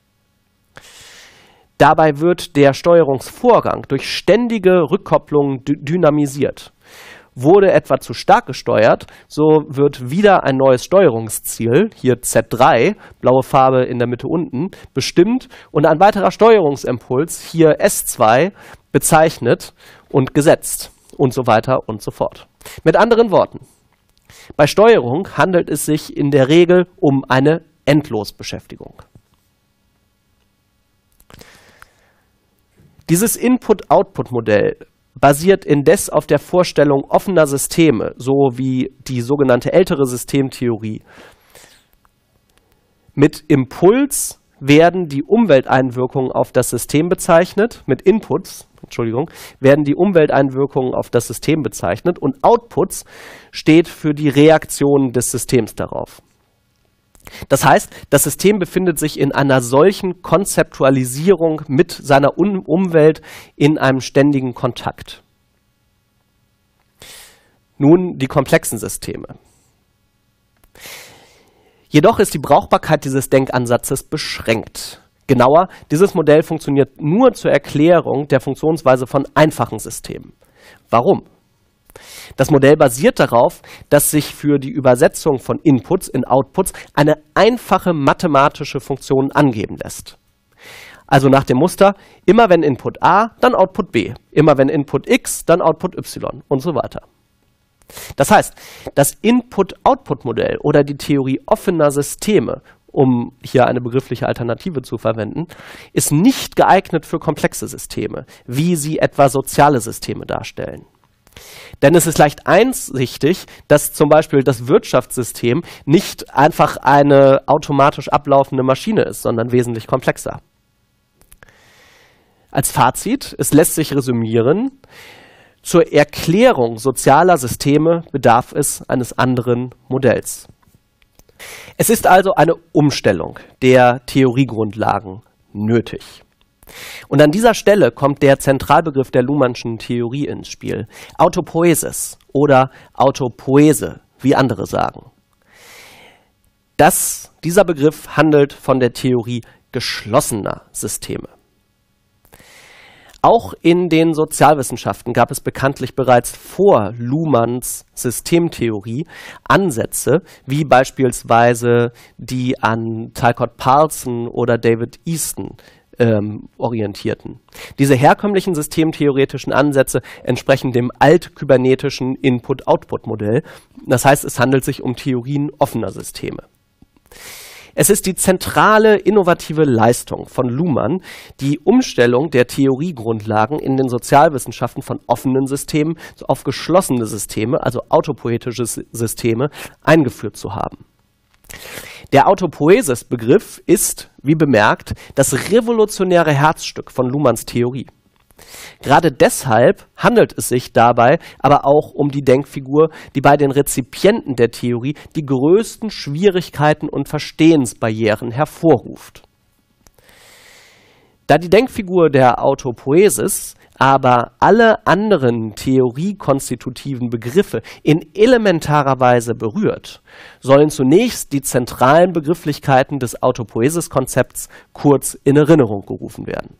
Dabei wird der Steuerungsvorgang durch ständige Rückkopplungen dynamisiert. Wurde etwa zu stark gesteuert, so wird wieder ein neues Steuerungsziel, hier Z3, blaue Farbe in der Mitte unten, bestimmt und ein weiterer Steuerungsimpuls, hier S2, bezeichnet und gesetzt und so weiter und so fort. Mit anderen Worten, bei Steuerung handelt es sich in der Regel um eine Endlosbeschäftigung. Dieses Input-Output-Modell basiert indes auf der Vorstellung offener Systeme, so wie die sogenannte ältere Systemtheorie. Mit Impuls werden die Umwelteinwirkungen auf das System bezeichnet, mit Inputs, werden die Umwelteinwirkungen auf das System bezeichnet und Outputs steht für die Reaktionen des Systems darauf. Das heißt, das System befindet sich in einer solchen Konzeptualisierung mit seiner Umwelt in einem ständigen Kontakt. Nun die komplexen Systeme. Jedoch ist die Brauchbarkeit dieses Denkansatzes beschränkt. Genauer, dieses Modell funktioniert nur zur Erklärung der Funktionsweise von einfachen Systemen. Warum? Das Modell basiert darauf, dass sich für die Übersetzung von Inputs in Outputs eine einfache mathematische Funktion angeben lässt. Also nach dem Muster, immer wenn Input A, dann Output B. Immer wenn Input X, dann Output Y und so weiter. Das heißt, das Input-Output-Modell oder die Theorie offener Systeme, um hier eine begriffliche Alternative zu verwenden, ist nicht geeignet für komplexe Systeme, wie sie etwa soziale Systeme darstellen. Denn es ist leicht einsichtig, dass zum Beispiel das Wirtschaftssystem nicht einfach eine automatisch ablaufende Maschine ist, sondern wesentlich komplexer. Als Fazit, es lässt sich resümieren, zur Erklärung sozialer Systeme bedarf es eines anderen Modells. Es ist also eine Umstellung der Theoriegrundlagen nötig. Und an dieser Stelle kommt der Zentralbegriff der Luhmannschen Theorie ins Spiel, Autopoiesis oder Autopoese, wie andere sagen. Dieser Begriff handelt von der Theorie geschlossener Systeme. Auch in den Sozialwissenschaften gab es bekanntlich bereits vor Luhmanns Systemtheorie Ansätze, wie beispielsweise die an Talcott Parsons oder David Easton orientierten. Diese herkömmlichen systemtheoretischen Ansätze entsprechen dem altkybernetischen Input-Output-Modell. Das heißt, es handelt sich um Theorien offener Systeme. Es ist die zentrale innovative Leistung von Luhmann, die Umstellung der Theoriegrundlagen in den Sozialwissenschaften von offenen Systemen auf geschlossene Systeme, also autopoetische Systeme, eingeführt zu haben. Der Autopoiesis-Begriff ist, wie bemerkt, das revolutionäre Herzstück von Luhmanns Theorie. Gerade deshalb handelt es sich dabei aber auch um die Denkfigur, die bei den Rezipienten der Theorie die größten Schwierigkeiten und Verstehensbarrieren hervorruft. Da die Denkfigur der Autopoiesis aber alle anderen theoriekonstitutiven Begriffe in elementarer Weise berührt, sollen zunächst die zentralen Begrifflichkeiten des Autopoiesis-Konzepts kurz in Erinnerung gerufen werden.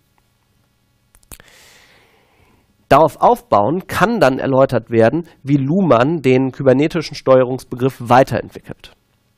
Darauf aufbauen kann dann erläutert werden, wie Luhmann den kybernetischen Steuerungsbegriff weiterentwickelt.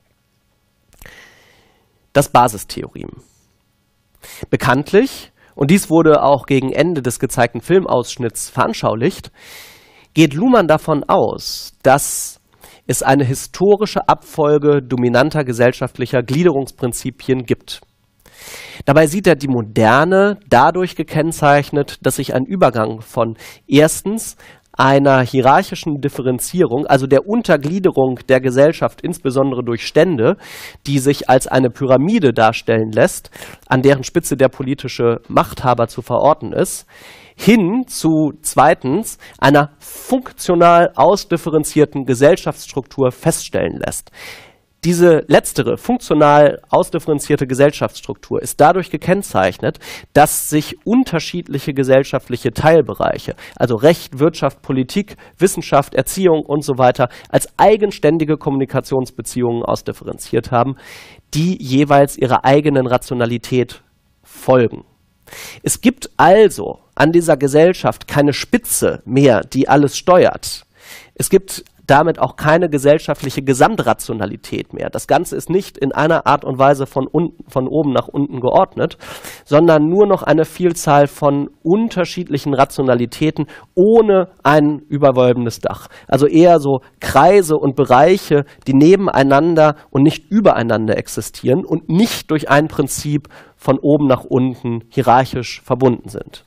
Das Basistheorem. Bekanntlich, und dies wurde auch gegen Ende des gezeigten Filmausschnitts veranschaulicht, geht Luhmann davon aus, dass es eine historische Abfolge dominanter gesellschaftlicher Gliederungsprinzipien gibt. Dabei sieht er die Moderne dadurch gekennzeichnet, dass sich ein Übergang von erstens einer hierarchischen Differenzierung, also der Untergliederung der Gesellschaft, insbesondere durch Stände, die sich als eine Pyramide darstellen lässt, an deren Spitze der politische Machthaber zu verorten ist, hin zu zweitens einer funktional ausdifferenzierten Gesellschaftsstruktur feststellen lässt. Diese letztere, funktional ausdifferenzierte Gesellschaftsstruktur ist dadurch gekennzeichnet, dass sich unterschiedliche gesellschaftliche Teilbereiche, also Recht, Wirtschaft, Politik, Wissenschaft, Erziehung und so weiter, als eigenständige Kommunikationsbeziehungen ausdifferenziert haben, die jeweils ihrer eigenen Rationalität folgen. Es gibt also an dieser Gesellschaft keine Spitze mehr, die alles steuert. Es gibt damit auch keine gesellschaftliche Gesamtrationalität mehr. Das Ganze ist nicht in einer Art und Weise von oben nach unten geordnet, sondern nur noch eine Vielzahl von unterschiedlichen Rationalitäten ohne ein überwölbendes Dach. Also eher so Kreise und Bereiche, die nebeneinander und nicht übereinander existieren und nicht durch ein Prinzip von oben nach unten hierarchisch verbunden sind.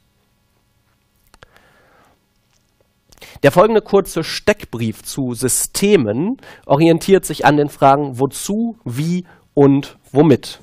Der folgende kurze Steckbrief zu Systemen orientiert sich an den Fragen wozu, wie und womit.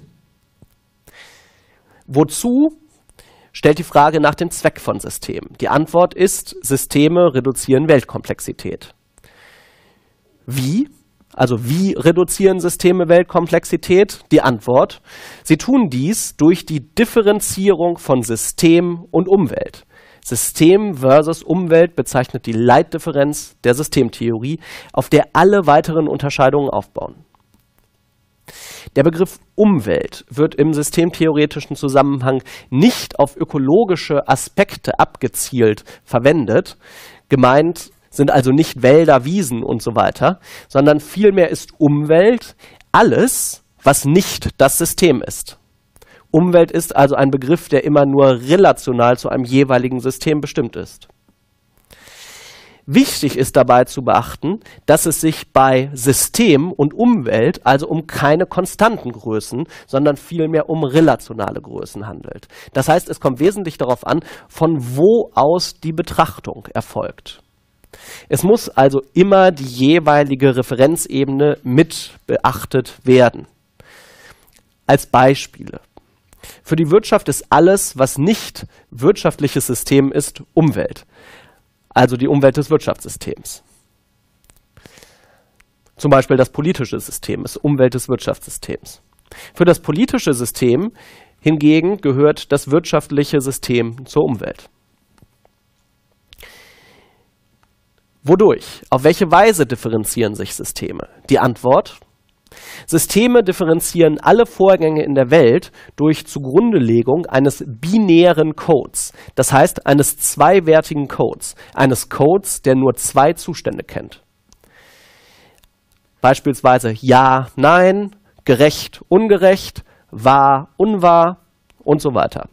Wozu stellt die Frage nach dem Zweck von Systemen. Die Antwort ist, Systeme reduzieren Weltkomplexität. Wie? Also wie reduzieren Systeme Weltkomplexität? Die Antwort: Sie tun dies durch die Differenzierung von System und Umwelt. System versus Umwelt bezeichnet die Leitdifferenz der Systemtheorie, auf der alle weiteren Unterscheidungen aufbauen. Der Begriff Umwelt wird im systemtheoretischen Zusammenhang nicht auf ökologische Aspekte abgezielt verwendet. Gemeint sind also nicht Wälder, Wiesen und so weiter, sondern vielmehr ist Umwelt alles, was nicht das System ist. Umwelt ist also ein Begriff, der immer nur relational zu einem jeweiligen System bestimmt ist. Wichtig ist dabei zu beachten, dass es sich bei System und Umwelt also um keine konstanten Größen, sondern vielmehr um relationale Größen handelt. Das heißt, es kommt wesentlich darauf an, von wo aus die Betrachtung erfolgt. Es muss also immer die jeweilige Referenzebene mit beachtet werden. Als Beispiele: Für die Wirtschaft ist alles, was nicht wirtschaftliches System ist, Umwelt. Also die Umwelt des Wirtschaftssystems. Zum Beispiel das politische System ist Umwelt des Wirtschaftssystems. Für das politische System hingegen gehört das wirtschaftliche System zur Umwelt. Wodurch? Auf welche Weise differenzieren sich Systeme? Die Antwort: Systeme differenzieren alle Vorgänge in der Welt durch Zugrundelegung eines binären Codes, das heißt eines zweiwertigen Codes, eines Codes, der nur zwei Zustände kennt. Beispielsweise Ja, Nein, gerecht, ungerecht, wahr, unwahr und so weiter.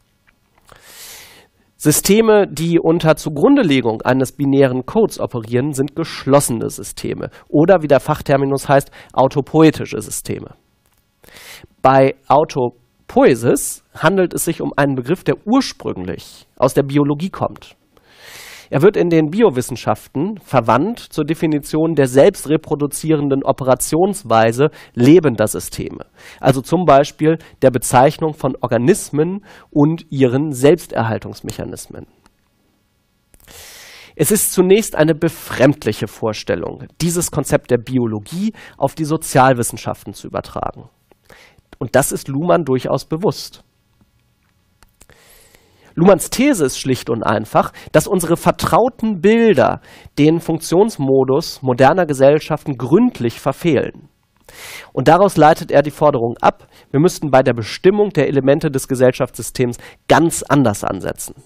Systeme, die unter Zugrundelegung eines binären Codes operieren, sind geschlossene Systeme oder, wie der Fachterminus heißt, autopoetische Systeme. Bei Autopoiesis handelt es sich um einen Begriff, der ursprünglich aus der Biologie kommt. Er wird in den Biowissenschaften verwandt zur Definition der selbstreproduzierenden Operationsweise lebender Systeme, also zum Beispiel der Bezeichnung von Organismen und ihren Selbsterhaltungsmechanismen. Es ist zunächst eine befremdliche Vorstellung, dieses Konzept der Biologie auf die Sozialwissenschaften zu übertragen. Und das ist Luhmann durchaus bewusst. Luhmanns These ist schlicht und einfach, dass unsere vertrauten Bilder den Funktionsmodus moderner Gesellschaften gründlich verfehlen. Und daraus leitet er die Forderung ab, wir müssten bei der Bestimmung der Elemente des Gesellschaftssystems ganz anders ansetzen.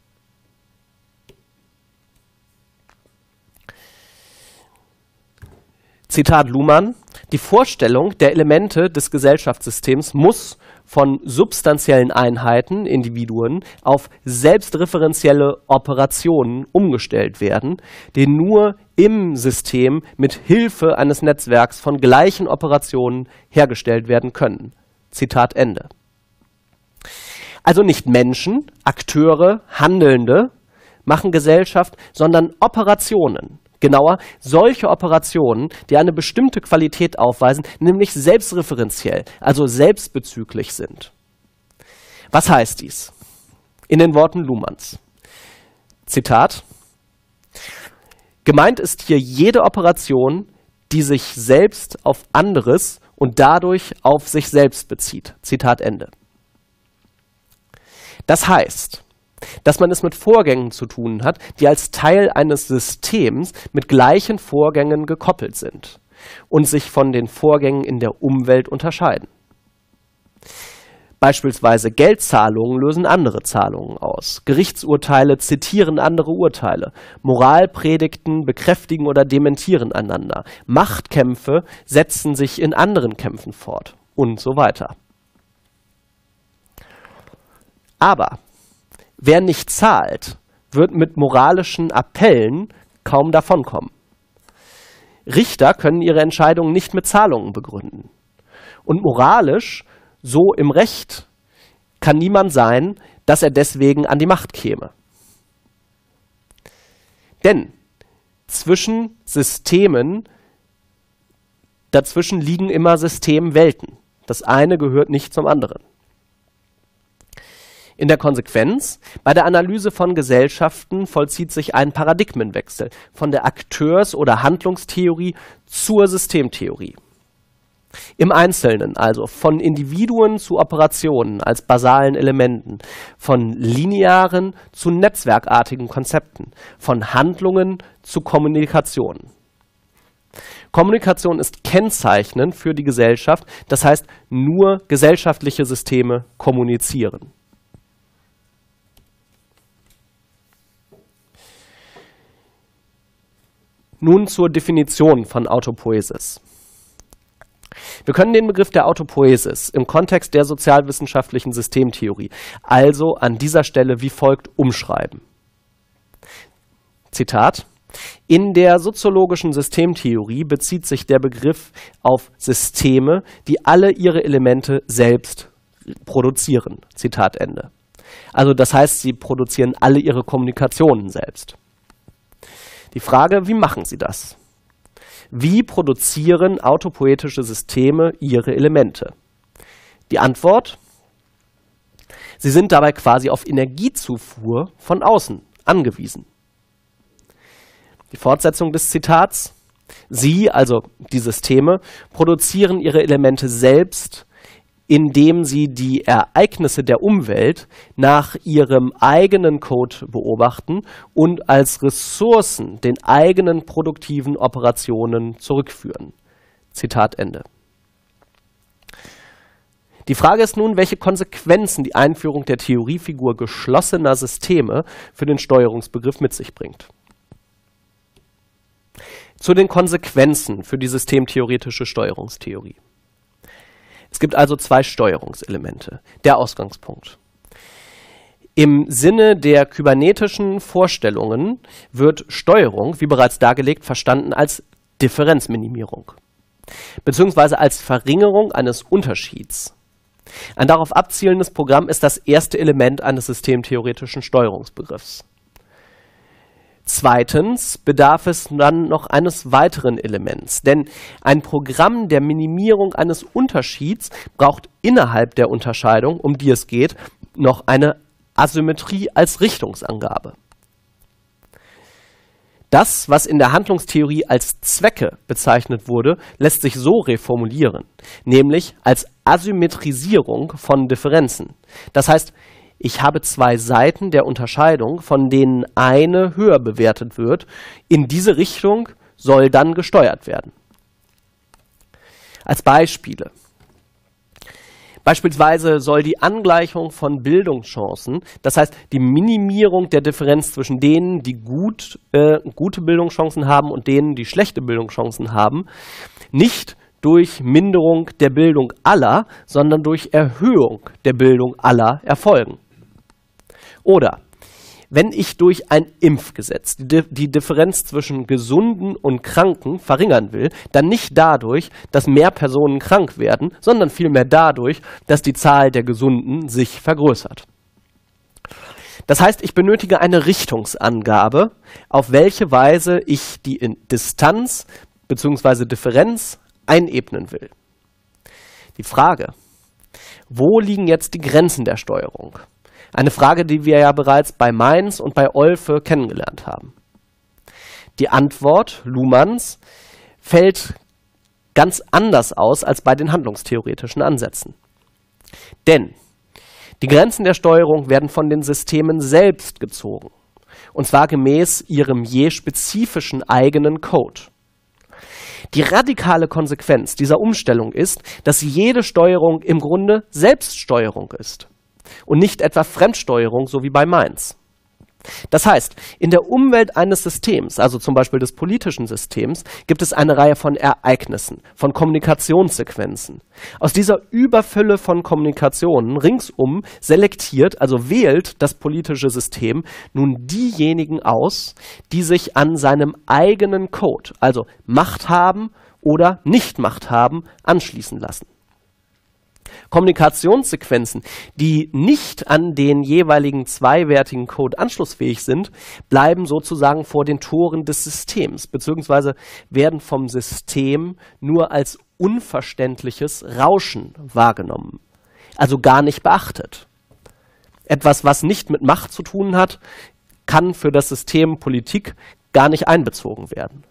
Zitat Luhmann: Die Vorstellung der Elemente des Gesellschaftssystems muss von substanziellen Einheiten, Individuen, auf selbstreferenzielle Operationen umgestellt werden, die nur im System mit Hilfe eines Netzwerks von gleichen Operationen hergestellt werden können. Zitat Ende. Also nicht Menschen, Akteure, Handelnde machen Gesellschaft, sondern Operationen. Genauer, solche Operationen, die eine bestimmte Qualität aufweisen, nämlich selbstreferenziell, also selbstbezüglich sind. Was heißt dies? In den Worten Luhmanns. Zitat: Gemeint ist hier jede Operation, die sich selbst auf anderes und dadurch auf sich selbst bezieht. Zitat Ende. Das heißt, dass man es mit Vorgängen zu tun hat, die als Teil eines Systems mit gleichen Vorgängen gekoppelt sind und sich von den Vorgängen in der Umwelt unterscheiden. Beispielsweise Geldzahlungen lösen andere Zahlungen aus, Gerichtsurteile zitieren andere Urteile, Moralpredigten bekräftigen oder dementieren einander, Machtkämpfe setzen sich in anderen Kämpfen fort und so weiter. Aber wer nicht zahlt, wird mit moralischen Appellen kaum davonkommen. Richter können ihre Entscheidungen nicht mit Zahlungen begründen. Und moralisch, so im Recht, kann niemand sein, dass er deswegen an die Macht käme. Denn zwischen Systemen, dazwischen liegen immer Systemwelten. Das eine gehört nicht zum anderen. In der Konsequenz, bei der Analyse von Gesellschaften vollzieht sich ein Paradigmenwechsel von der Akteurs- oder Handlungstheorie zur Systemtheorie. Im Einzelnen also von Individuen zu Operationen als basalen Elementen, von linearen zu netzwerkartigen Konzepten, von Handlungen zu Kommunikation. Kommunikation ist kennzeichnend für die Gesellschaft, das heißt, nur gesellschaftliche Systeme kommunizieren. Nun zur Definition von Autopoiesis. Wir können den Begriff der Autopoiesis im Kontext der sozialwissenschaftlichen Systemtheorie also an dieser Stelle wie folgt umschreiben. Zitat: In der soziologischen Systemtheorie bezieht sich der Begriff auf Systeme, die alle ihre Elemente selbst produzieren. Zitat Ende. Also das heißt, sie produzieren alle ihre Kommunikationen selbst. Die Frage, wie machen sie das? Wie produzieren autopoietische Systeme ihre Elemente? Die Antwort: Sie sind dabei quasi auf Energiezufuhr von außen angewiesen. Die Fortsetzung des Zitats: Sie, also die Systeme, produzieren ihre Elemente selbst, indem sie die Ereignisse der Umwelt nach ihrem eigenen Code beobachten und als Ressourcen den eigenen produktiven Operationen zurückführen. Zitat Ende. Die Frage ist nun, welche Konsequenzen die Einführung der Theoriefigur geschlossener Systeme für den Steuerungsbegriff mit sich bringt. Zu den Konsequenzen für die systemtheoretische Steuerungstheorie. Es gibt also zwei Steuerungselemente. Der Ausgangspunkt. Im Sinne der kybernetischen Vorstellungen wird Steuerung, wie bereits dargelegt, verstanden als Differenzminimierung, beziehungsweise als Verringerung eines Unterschieds. Ein darauf abzielendes Programm ist das erste Element eines systemtheoretischen Steuerungsbegriffs. Zweitens bedarf es dann noch eines weiteren Elements, denn ein Programm der Minimierung eines Unterschieds braucht innerhalb der Unterscheidung, um die es geht, noch eine Asymmetrie als Richtungsangabe. Das, was in der Handlungstheorie als Zwecke bezeichnet wurde, lässt sich so reformulieren, nämlich als Asymmetrisierung von Differenzen. Das heißt, ich habe zwei Seiten der Unterscheidung, von denen eine höher bewertet wird. In diese Richtung soll dann gesteuert werden. Als Beispiele. Beispielsweise soll die Angleichung von Bildungschancen, das heißt die Minimierung der Differenz zwischen denen, die gute Bildungschancen haben und denen, die schlechte Bildungschancen haben, nicht durch Minderung der Bildung aller, sondern durch Erhöhung der Bildung aller erfolgen. Oder wenn ich durch ein Impfgesetz die Differenz zwischen Gesunden und Kranken verringern will, dann nicht dadurch, dass mehr Personen krank werden, sondern vielmehr dadurch, dass die Zahl der Gesunden sich vergrößert. Das heißt, ich benötige eine Richtungsangabe, auf welche Weise ich die Distanz bzw. Differenz einebnen will. Die Frage: Wo liegen jetzt die Grenzen der Steuerung? Eine Frage, die wir ja bereits bei Mainz und bei Olfe kennengelernt haben. Die Antwort Luhmanns fällt ganz anders aus als bei den handlungstheoretischen Ansätzen. Denn die Grenzen der Steuerung werden von den Systemen selbst gezogen, und zwar gemäß ihrem je spezifischen eigenen Code. Die radikale Konsequenz dieser Umstellung ist, dass jede Steuerung im Grunde Selbststeuerung ist und nicht etwa Fremdsteuerung, so wie bei Mainz. Das heißt, in der Umwelt eines Systems, also zum Beispiel des politischen Systems, gibt es eine Reihe von Ereignissen, von Kommunikationssequenzen. Aus dieser Überfülle von Kommunikationen ringsum selektiert, also wählt das politische System nun diejenigen aus, die sich an seinem eigenen Code, also Macht haben oder nicht Macht haben, anschließen lassen. Kommunikationssequenzen, die nicht an den jeweiligen zweiwertigen Code anschlussfähig sind, bleiben sozusagen vor den Toren des Systems, beziehungsweise werden vom System nur als unverständliches Rauschen wahrgenommen, also gar nicht beachtet. etwas, was nicht mit Macht zu tun hat, kann für das System Politik gar nicht einbezogen werden.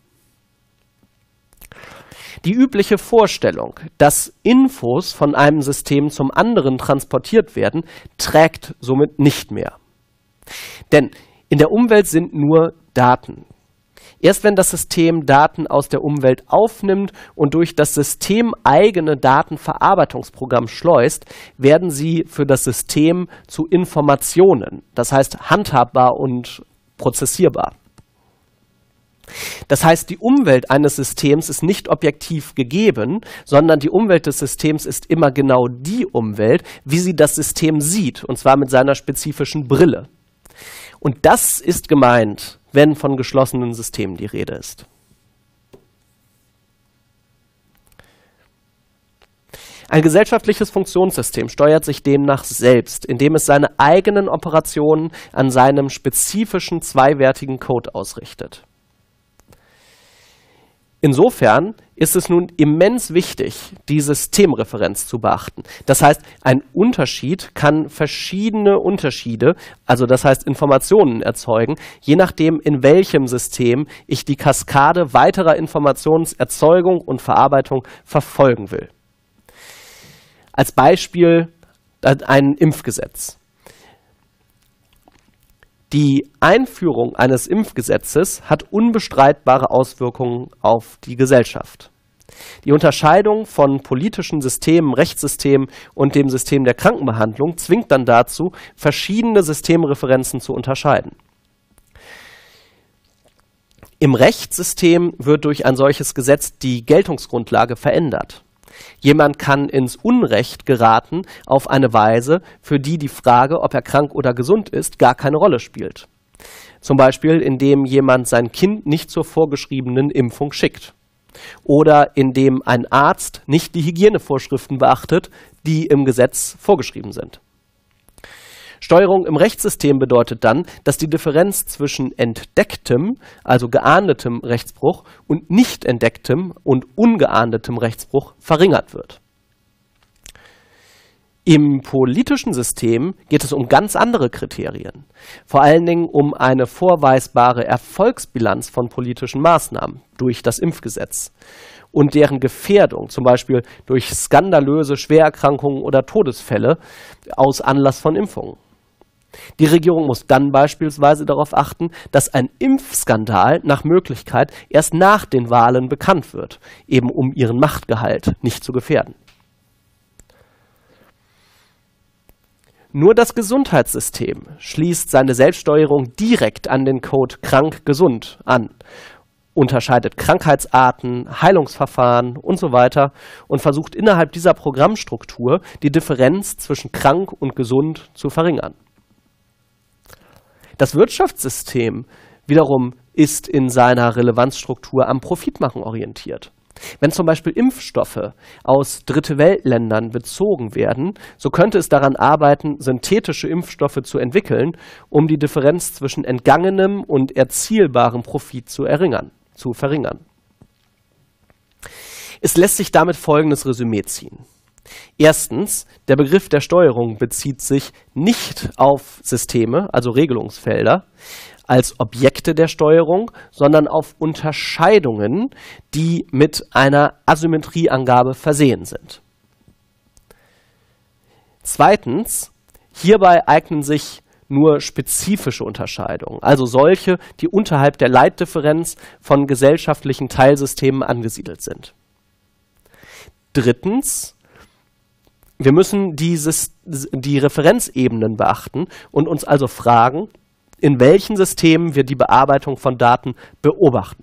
Die übliche Vorstellung, dass Infos von einem System zum anderen transportiert werden, trägt somit nicht mehr. Denn in der Umwelt sind nur Daten. Erst wenn das System Daten aus der Umwelt aufnimmt und durch das systemeigene Datenverarbeitungsprogramm schleust, werden sie für das System zu Informationen, das heißt handhabbar und prozessierbar. Das heißt, die Umwelt eines Systems ist nicht objektiv gegeben, sondern die Umwelt des Systems ist immer genau die Umwelt, wie sie das System sieht, und zwar mit seiner spezifischen Brille. Und das ist gemeint, wenn von geschlossenen Systemen die Rede ist. Ein gesellschaftliches Funktionssystem steuert sich demnach selbst, indem es seine eigenen Operationen an seinem spezifischen zweiwertigen Code ausrichtet. Insofern ist es nun immens wichtig, die Systemreferenz zu beachten. Das heißt, ein Unterschied kann verschiedene Unterschiede, also das heißt Informationen erzeugen, je nachdem, in welchem System ich die Kaskade weiterer Informationserzeugung und Verarbeitung verfolgen will. Als Beispiel ein Impfgesetz. Die Einführung eines Impfgesetzes hat unbestreitbare Auswirkungen auf die Gesellschaft. Die Unterscheidung von politischen Systemen, Rechtssystemen und dem System der Krankenbehandlung zwingt dann dazu, verschiedene Systemreferenzen zu unterscheiden. Im Rechtssystem wird durch ein solches Gesetz die Geltungsgrundlage verändert. Jemand kann ins Unrecht geraten auf eine Weise, für die die Frage, ob er krank oder gesund ist, gar keine Rolle spielt. Zum Beispiel, indem jemand sein Kind nicht zur vorgeschriebenen Impfung schickt. Oder indem ein Arzt nicht die Hygienevorschriften beachtet, die im Gesetz vorgeschrieben sind. Steuerung im Rechtssystem bedeutet dann, dass die Differenz zwischen entdecktem, also geahndetem Rechtsbruch und nicht entdecktem und ungeahndetem Rechtsbruch verringert wird. Im politischen System geht es um ganz andere Kriterien, vor allen Dingen um eine vorweisbare Erfolgsbilanz von politischen Maßnahmen durch das Impfgesetz und deren Gefährdung, zum Beispiel durch skandalöse Schwererkrankungen oder Todesfälle aus Anlass von Impfungen. Die Regierung muss dann beispielsweise darauf achten, dass ein Impfskandal nach Möglichkeit erst nach den Wahlen bekannt wird, eben um ihren Machtgehalt nicht zu gefährden. Nur das Gesundheitssystem schließt seine Selbststeuerung direkt an den Code krank-gesund an, unterscheidet Krankheitsarten, Heilungsverfahren und so weiter und versucht innerhalb dieser Programmstruktur die Differenz zwischen krank und gesund zu verringern. Das Wirtschaftssystem wiederum ist in seiner Relevanzstruktur am Profitmachen orientiert. Wenn zum Beispiel Impfstoffe aus Dritte-Welt-Ländern bezogen werden, so könnte es daran arbeiten, synthetische Impfstoffe zu entwickeln, um die Differenz zwischen entgangenem und erzielbarem Profit zu verringern. Es lässt sich damit folgendes Resümee ziehen. Erstens, der Begriff der Steuerung bezieht sich nicht auf Systeme, also Regelungsfelder, als Objekte der Steuerung, sondern auf Unterscheidungen, die mit einer Asymmetrieangabe versehen sind. Zweitens, hierbei eignen sich nur spezifische Unterscheidungen, also solche, die unterhalb der Leitdifferenz von gesellschaftlichen Teilsystemen angesiedelt sind. Drittens, wir müssen die Referenzebenen beachten und uns also fragen, in welchen Systemen wir die Bearbeitung von Daten beobachten.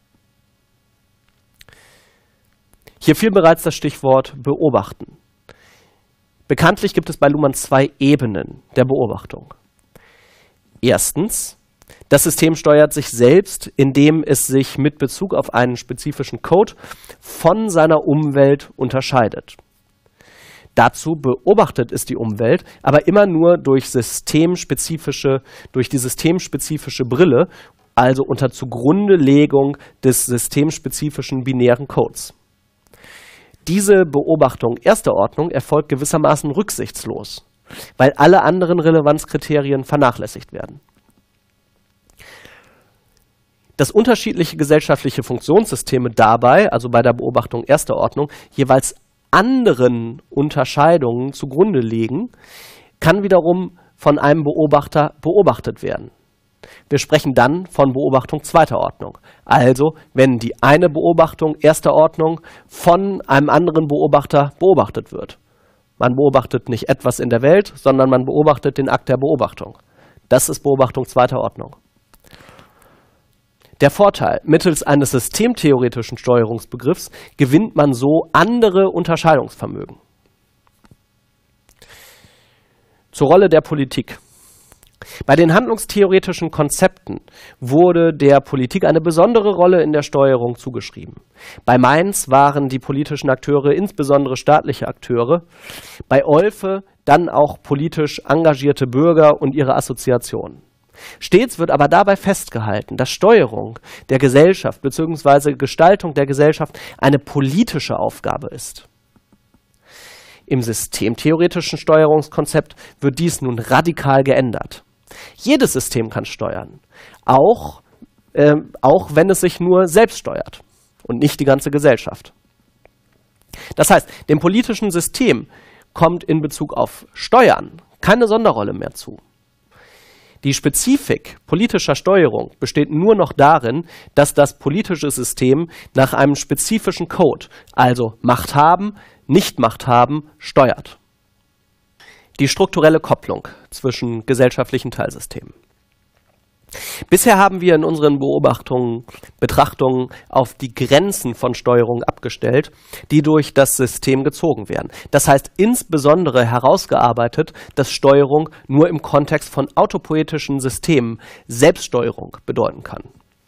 Hier fiel bereits das Stichwort beobachten. Bekanntlich gibt es bei Luhmann zwei Ebenen der Beobachtung. Erstens, das System steuert sich selbst, indem es sich mit Bezug auf einen spezifischen Code von seiner Umwelt unterscheidet. Dazu beobachtet es die Umwelt, aber immer nur durch die systemspezifische Brille, also unter Zugrundelegung des systemspezifischen binären Codes. Diese Beobachtung erster Ordnung erfolgt gewissermaßen rücksichtslos. weil alle anderen Relevanzkriterien vernachlässigt werden. Dass unterschiedliche gesellschaftliche Funktionssysteme dabei, also bei der Beobachtung erster Ordnung, jeweils anderen Unterscheidungen zugrunde liegen, kann wiederum von einem Beobachter beobachtet werden. Wir sprechen dann von Beobachtung zweiter Ordnung. Also, wenn die eine Beobachtung erster Ordnung von einem anderen Beobachter beobachtet wird. Man beobachtet nicht etwas in der Welt, sondern man beobachtet den Akt der Beobachtung. Das ist Beobachtung zweiter Ordnung. Der Vorteil: Mittels eines systemtheoretischen Steuerungsbegriffs gewinnt man so andere Unterscheidungsvermögen. Zur Rolle der Politik. Bei den handlungstheoretischen Konzepten wurde der Politik eine besondere Rolle in der Steuerung zugeschrieben. Bei Mainz waren die politischen Akteure insbesondere staatliche Akteure, bei Olfe dann auch politisch engagierte Bürger und ihre Assoziationen. Stets wird aber dabei festgehalten, dass Steuerung der Gesellschaft bzw. Gestaltung der Gesellschaft eine politische Aufgabe ist. Im systemtheoretischen Steuerungskonzept wird dies nun radikal geändert. Jedes System kann steuern, auch wenn es sich nur selbst steuert und nicht die ganze Gesellschaft. Das heißt, dem politischen System kommt in Bezug auf Steuern keine Sonderrolle mehr zu. Die Spezifik politischer Steuerung besteht nur noch darin, dass das politische System nach einem spezifischen Code, also Macht haben, nicht Macht haben, steuert. Die strukturelle Kopplung zwischen gesellschaftlichen Teilsystemen. Bisher haben wir in unseren Betrachtungen auf die Grenzen von Steuerung abgestellt, die durch das System gezogen werden. Das heißt insbesondere herausgearbeitet, dass Steuerung nur im Kontext von autopoietischen Systemen Selbststeuerung bedeuten kann.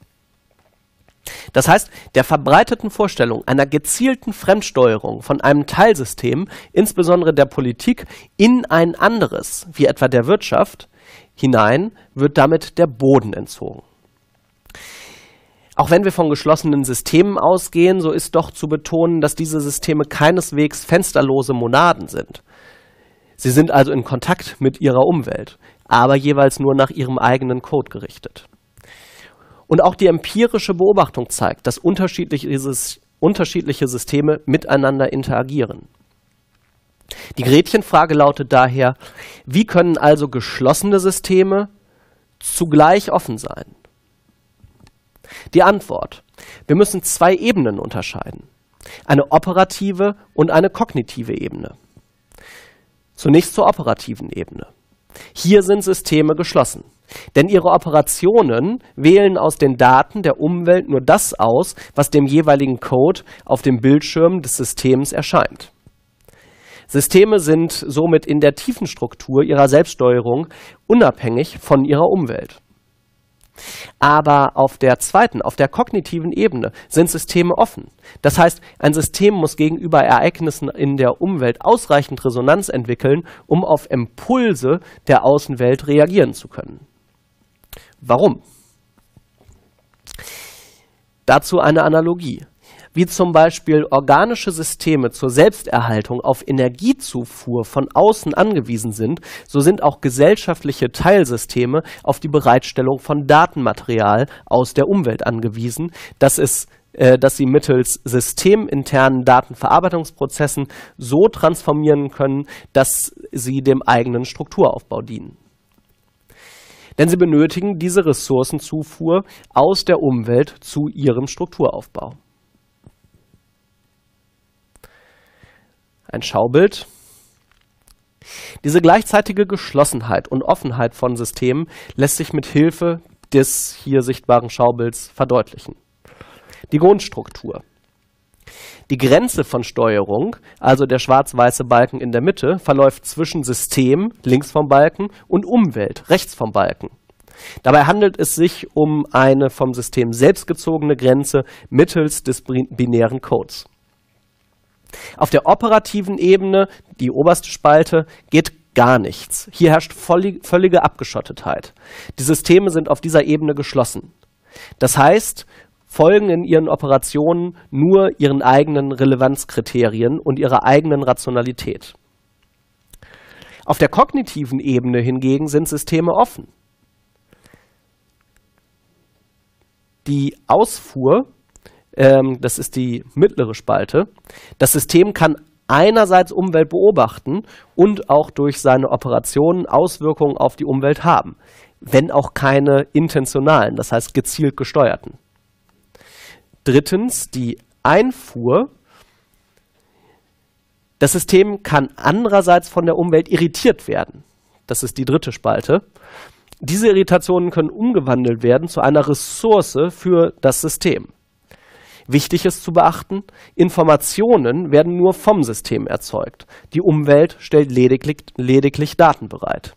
Das heißt, der verbreiteten Vorstellung einer gezielten Fremdsteuerung von einem Teilsystem, insbesondere der Politik, in ein anderes, wie etwa der Wirtschaft, hinein, wird damit der Boden entzogen. Auch wenn wir von geschlossenen Systemen ausgehen, so ist doch zu betonen, dass diese Systeme keineswegs fensterlose Monaden sind. Sie sind also in Kontakt mit ihrer Umwelt, aber jeweils nur nach ihrem eigenen Code gerichtet. Und auch die empirische Beobachtung zeigt, dass unterschiedliche Systeme miteinander interagieren. Die Gretchenfrage lautet daher: Wie können also geschlossene Systeme zugleich offen sein? Die Antwort: Wir müssen zwei Ebenen unterscheiden. Eine operative und eine kognitive Ebene. Zunächst zur operativen Ebene. Hier sind Systeme geschlossen, denn ihre Operationen wählen aus den Daten der Umwelt nur das aus, was dem jeweiligen Code auf dem Bildschirm des Systems erscheint. Systeme sind somit in der tiefen Struktur ihrer Selbststeuerung unabhängig von ihrer Umwelt. Aber auf der kognitiven Ebene sind Systeme offen. Das heißt, ein System muss gegenüber Ereignissen in der Umwelt ausreichend Resonanz entwickeln, um auf Impulse der Außenwelt reagieren zu können. Warum? Dazu eine Analogie. Wie zum Beispiel organische Systeme zur Selbsterhaltung auf Energiezufuhr von außen angewiesen sind, so sind auch gesellschaftliche Teilsysteme auf die Bereitstellung von Datenmaterial aus der Umwelt angewiesen, dass sie mittels systeminternen Datenverarbeitungsprozessen so transformieren können, dass sie dem eigenen Strukturaufbau dienen. Denn sie benötigen diese Ressourcenzufuhr aus der Umwelt zu ihrem Strukturaufbau. Ein Schaubild. Diese gleichzeitige Geschlossenheit und Offenheit von Systemen lässt sich mit Hilfe des hier sichtbaren Schaubilds verdeutlichen. Die Grundstruktur. Die Grenze von Steuerung, also der schwarz-weiße Balken in der Mitte, verläuft zwischen System, links vom Balken, und Umwelt, rechts vom Balken. Dabei handelt es sich um eine vom System selbst gezogene Grenze mittels des binären Codes. Auf der operativen Ebene, die oberste Spalte, geht gar nichts. Hier herrscht völlige Abgeschottetheit. Die Systeme sind auf dieser Ebene geschlossen. Das heißt, folgen in ihren Operationen nur ihren eigenen Relevanzkriterien und ihrer eigenen Rationalität. Auf der kognitiven Ebene hingegen sind Systeme offen. Die Ausfuhr, das ist die mittlere Spalte, das System kann einerseits Umwelt beobachten und auch durch seine Operationen Auswirkungen auf die Umwelt haben, wenn auch keine intentionalen, das heißt gezielt gesteuerten. Drittens, die Einfuhr. Das System kann andererseits von der Umwelt irritiert werden. Das ist die dritte Spalte. Diese Irritationen können umgewandelt werden zu einer Ressource für das System. Wichtig ist zu beachten, Informationen werden nur vom System erzeugt. Die Umwelt stellt lediglich Daten bereit.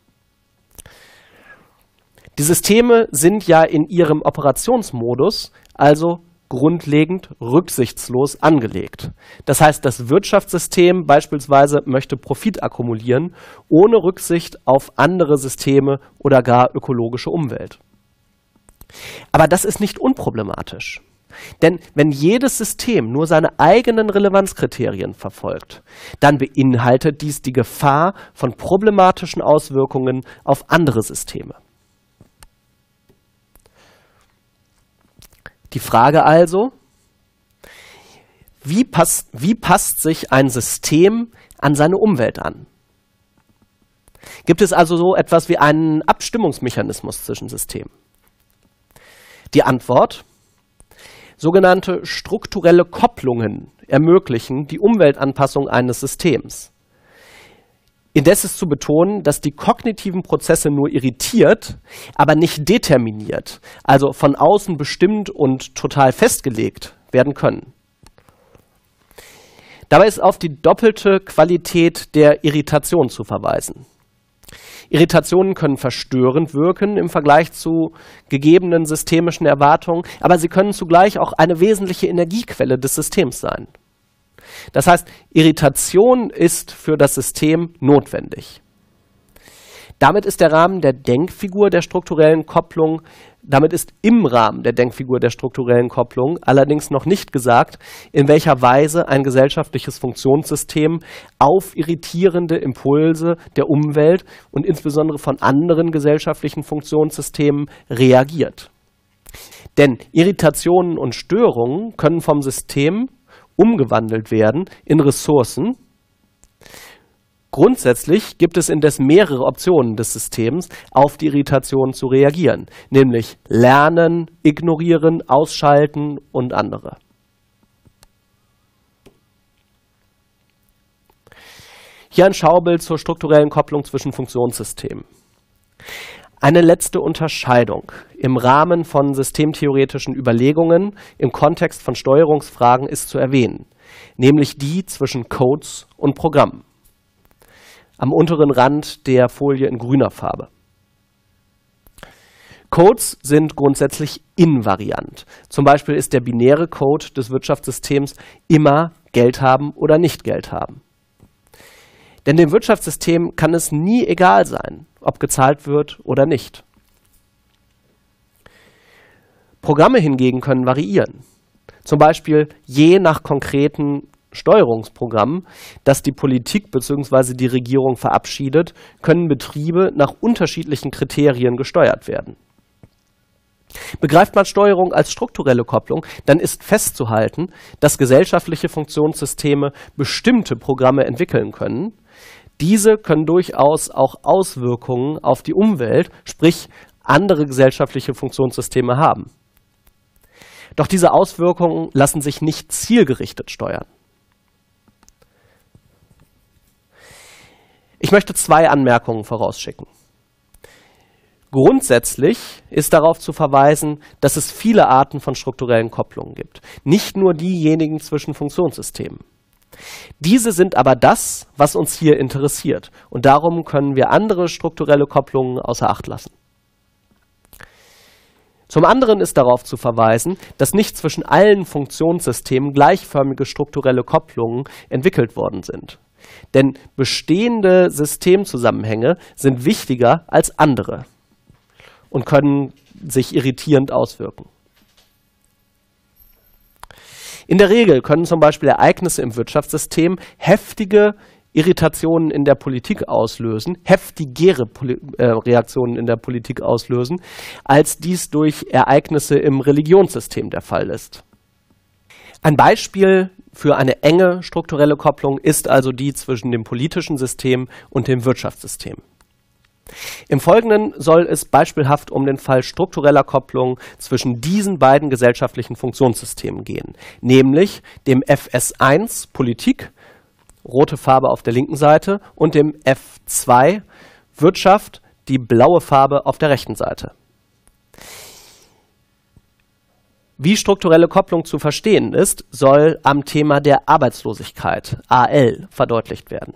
Die Systeme sind ja in ihrem Operationsmodus also grundlegend rücksichtslos angelegt. Das heißt, das Wirtschaftssystem beispielsweise möchte Profit akkumulieren, ohne Rücksicht auf andere Systeme oder gar ökologische Umwelt. Aber das ist nicht unproblematisch. Denn wenn jedes System nur seine eigenen Relevanzkriterien verfolgt, dann beinhaltet dies die Gefahr von problematischen Auswirkungen auf andere Systeme. Die Frage also, wie passt sich ein System an seine Umwelt an? Gibt es also so etwas wie einen Abstimmungsmechanismus zwischen Systemen? Die Antwort: Sogenannte strukturelle Kopplungen ermöglichen die Umweltanpassung eines Systems. Indes ist zu betonen, dass die kognitiven Prozesse nur irritiert, aber nicht determiniert, also von außen bestimmt und total festgelegt werden können. Dabei ist auf die doppelte Qualität der Irritation zu verweisen. Irritationen können verstörend wirken im Vergleich zu gegebenen systemischen Erwartungen, aber sie können zugleich auch eine wesentliche Energiequelle des Systems sein. Das heißt, Irritation ist für das System notwendig. Damit ist im Rahmen der Denkfigur der strukturellen Kopplung allerdings noch nicht gesagt, in welcher Weise ein gesellschaftliches Funktionssystem auf irritierende Impulse der Umwelt und insbesondere von anderen gesellschaftlichen Funktionssystemen reagiert. Denn Irritationen und Störungen können vom System umgewandelt werden in Ressourcen. Grundsätzlich gibt es indes mehrere Optionen des Systems, auf die Irritation zu reagieren, nämlich lernen, ignorieren, ausschalten und andere. Hier ein Schaubild zur strukturellen Kopplung zwischen Funktionssystemen. Eine letzte Unterscheidung im Rahmen von systemtheoretischen Überlegungen im Kontext von Steuerungsfragen ist zu erwähnen, nämlich die zwischen Codes und Programmen. Am unteren Rand der Folie in grüner Farbe. Codes sind grundsätzlich invariant. Zum Beispiel ist der binäre Code des Wirtschaftssystems immer Geld haben oder nicht Geld haben. Denn dem Wirtschaftssystem kann es nie egal sein, ob gezahlt wird oder nicht. Programme hingegen können variieren. Zum Beispiel je nach konkreten Steuerungsprogrammen, das die Politik bzw. die Regierung verabschiedet, können Betriebe nach unterschiedlichen Kriterien gesteuert werden. Begreift man Steuerung als strukturelle Kopplung, dann ist festzuhalten, dass gesellschaftliche Funktionssysteme bestimmte Programme entwickeln können. Diese können durchaus auch Auswirkungen auf die Umwelt, sprich andere gesellschaftliche Funktionssysteme haben. Doch diese Auswirkungen lassen sich nicht zielgerichtet steuern. Ich möchte 2 Anmerkungen vorausschicken. Grundsätzlich ist darauf zu verweisen, dass es viele Arten von strukturellen Kopplungen gibt, nicht nur diejenigen zwischen Funktionssystemen. Diese sind aber das, was uns hier interessiert, und darum können wir andere strukturelle Kopplungen außer Acht lassen. Zum anderen ist darauf zu verweisen, dass nicht zwischen allen Funktionssystemen gleichförmige strukturelle Kopplungen entwickelt worden sind. Denn bestehende Systemzusammenhänge sind wichtiger als andere und können sich irritierend auswirken. In der Regel können zum Beispiel Ereignisse im Wirtschaftssystem heftige Irritationen in der Politik auslösen, heftigere Reaktionen in der Politik auslösen, als dies durch Ereignisse im Religionssystem der Fall ist. Ein Beispiel für eine enge strukturelle Kopplung ist also die zwischen dem politischen System und dem Wirtschaftssystem. Im Folgenden soll es beispielhaft um den Fall struktureller Kopplung zwischen diesen beiden gesellschaftlichen Funktionssystemen gehen, nämlich dem FS1 Politik, rote Farbe auf der linken Seite, und dem F2 Wirtschaft, die blaue Farbe auf der rechten Seite. Wie strukturelle Kopplung zu verstehen ist, soll am Thema der Arbeitslosigkeit, AL, verdeutlicht werden.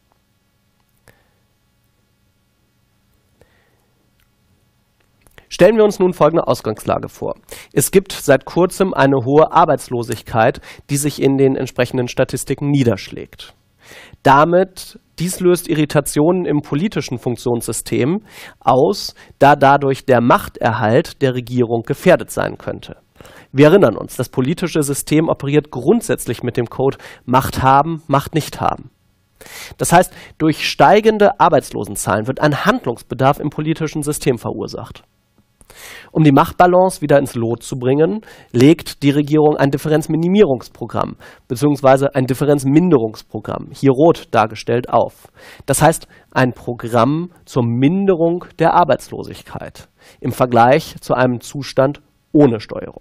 Stellen wir uns nun folgende Ausgangslage vor. Es gibt seit kurzem eine hohe Arbeitslosigkeit, die sich in den entsprechenden Statistiken niederschlägt. Dies löst Irritationen im politischen Funktionssystem aus, da dadurch der Machterhalt der Regierung gefährdet sein könnte. Wir erinnern uns, das politische System operiert grundsätzlich mit dem Code Macht haben, Macht nicht haben. Das heißt, durch steigende Arbeitslosenzahlen wird ein Handlungsbedarf im politischen System verursacht. Um die Machtbalance wieder ins Lot zu bringen, legt die Regierung ein Differenzminimierungsprogramm bzw. ein Differenzminderungsprogramm, hier rot dargestellt, auf. Das heißt, ein Programm zur Minderung der Arbeitslosigkeit im Vergleich zu einem Zustand ohne Steuerung.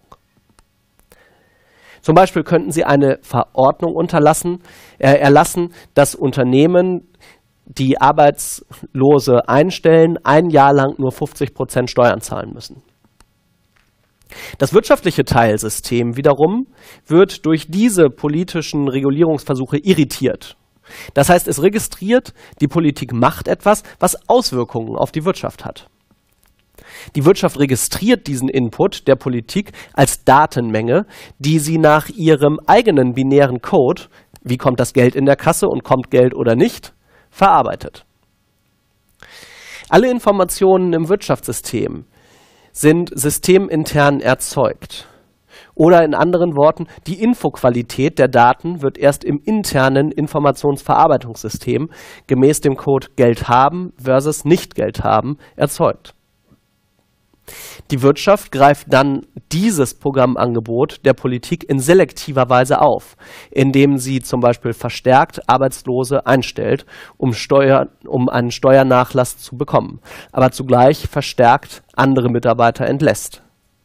Zum Beispiel könnten Sie eine Verordnung erlassen, dass Unternehmen, die Arbeitslose einstellen, ein Jahr lang nur 50% Steuern zahlen müssen. Das wirtschaftliche Teilsystem wiederum wird durch diese politischen Regulierungsversuche irritiert. Das heißt, es registriert, die Politik macht etwas, was Auswirkungen auf die Wirtschaft hat. Die Wirtschaft registriert diesen Input der Politik als Datenmenge, die sie nach ihrem eigenen binären Code, wie kommt das Geld in der Kasse und kommt Geld oder nicht, verarbeitet. Alle Informationen im Wirtschaftssystem sind systemintern erzeugt. Oder in anderen Worten, die Infoqualität der Daten wird erst im internen Informationsverarbeitungssystem gemäß dem Code Geld haben versus nicht Geld haben erzeugt. Die Wirtschaft greift dann dieses Programmangebot der Politik in selektiver Weise auf, indem sie zum Beispiel verstärkt Arbeitslose einstellt, um einen Steuernachlass zu bekommen, aber zugleich verstärkt andere Mitarbeiter entlässt.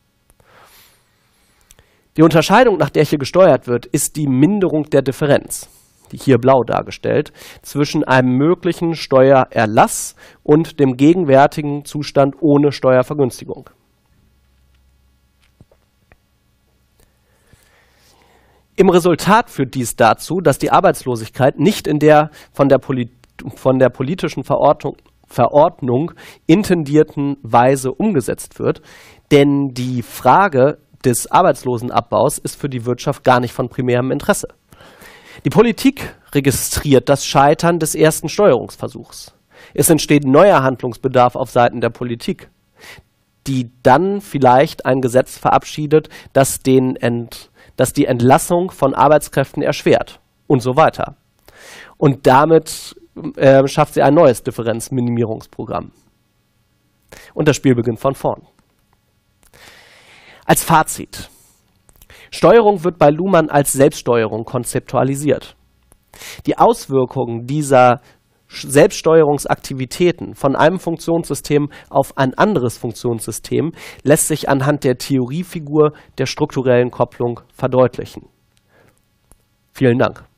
Die Unterscheidung, nach der hier gesteuert wird, ist die Minderung der Differenz, die hier blau dargestellt, zwischen einem möglichen Steuererlass und dem gegenwärtigen Zustand ohne Steuervergünstigung. Im Resultat führt dies dazu, dass die Arbeitslosigkeit nicht in der von der politischen Verordnung intendierten Weise umgesetzt wird, denn die Frage des Arbeitslosenabbaus ist für die Wirtschaft gar nicht von primärem Interesse. Die Politik registriert das Scheitern des ersten Steuerungsversuchs. Es entsteht neuer Handlungsbedarf auf Seiten der Politik, die dann vielleicht ein Gesetz verabschiedet, das die Entlassung von Arbeitskräften erschwert und so weiter. Und damit schafft sie ein neues Differenzminimierungsprogramm. Und das Spiel beginnt von vorn. Als Fazit: Steuerung wird bei Luhmann als Selbststeuerung konzeptualisiert. Die Auswirkungen dieser Selbststeuerungsaktivitäten von einem Funktionssystem auf ein anderes Funktionssystem lässt sich anhand der Theoriefigur der strukturellen Kopplung verdeutlichen. Vielen Dank.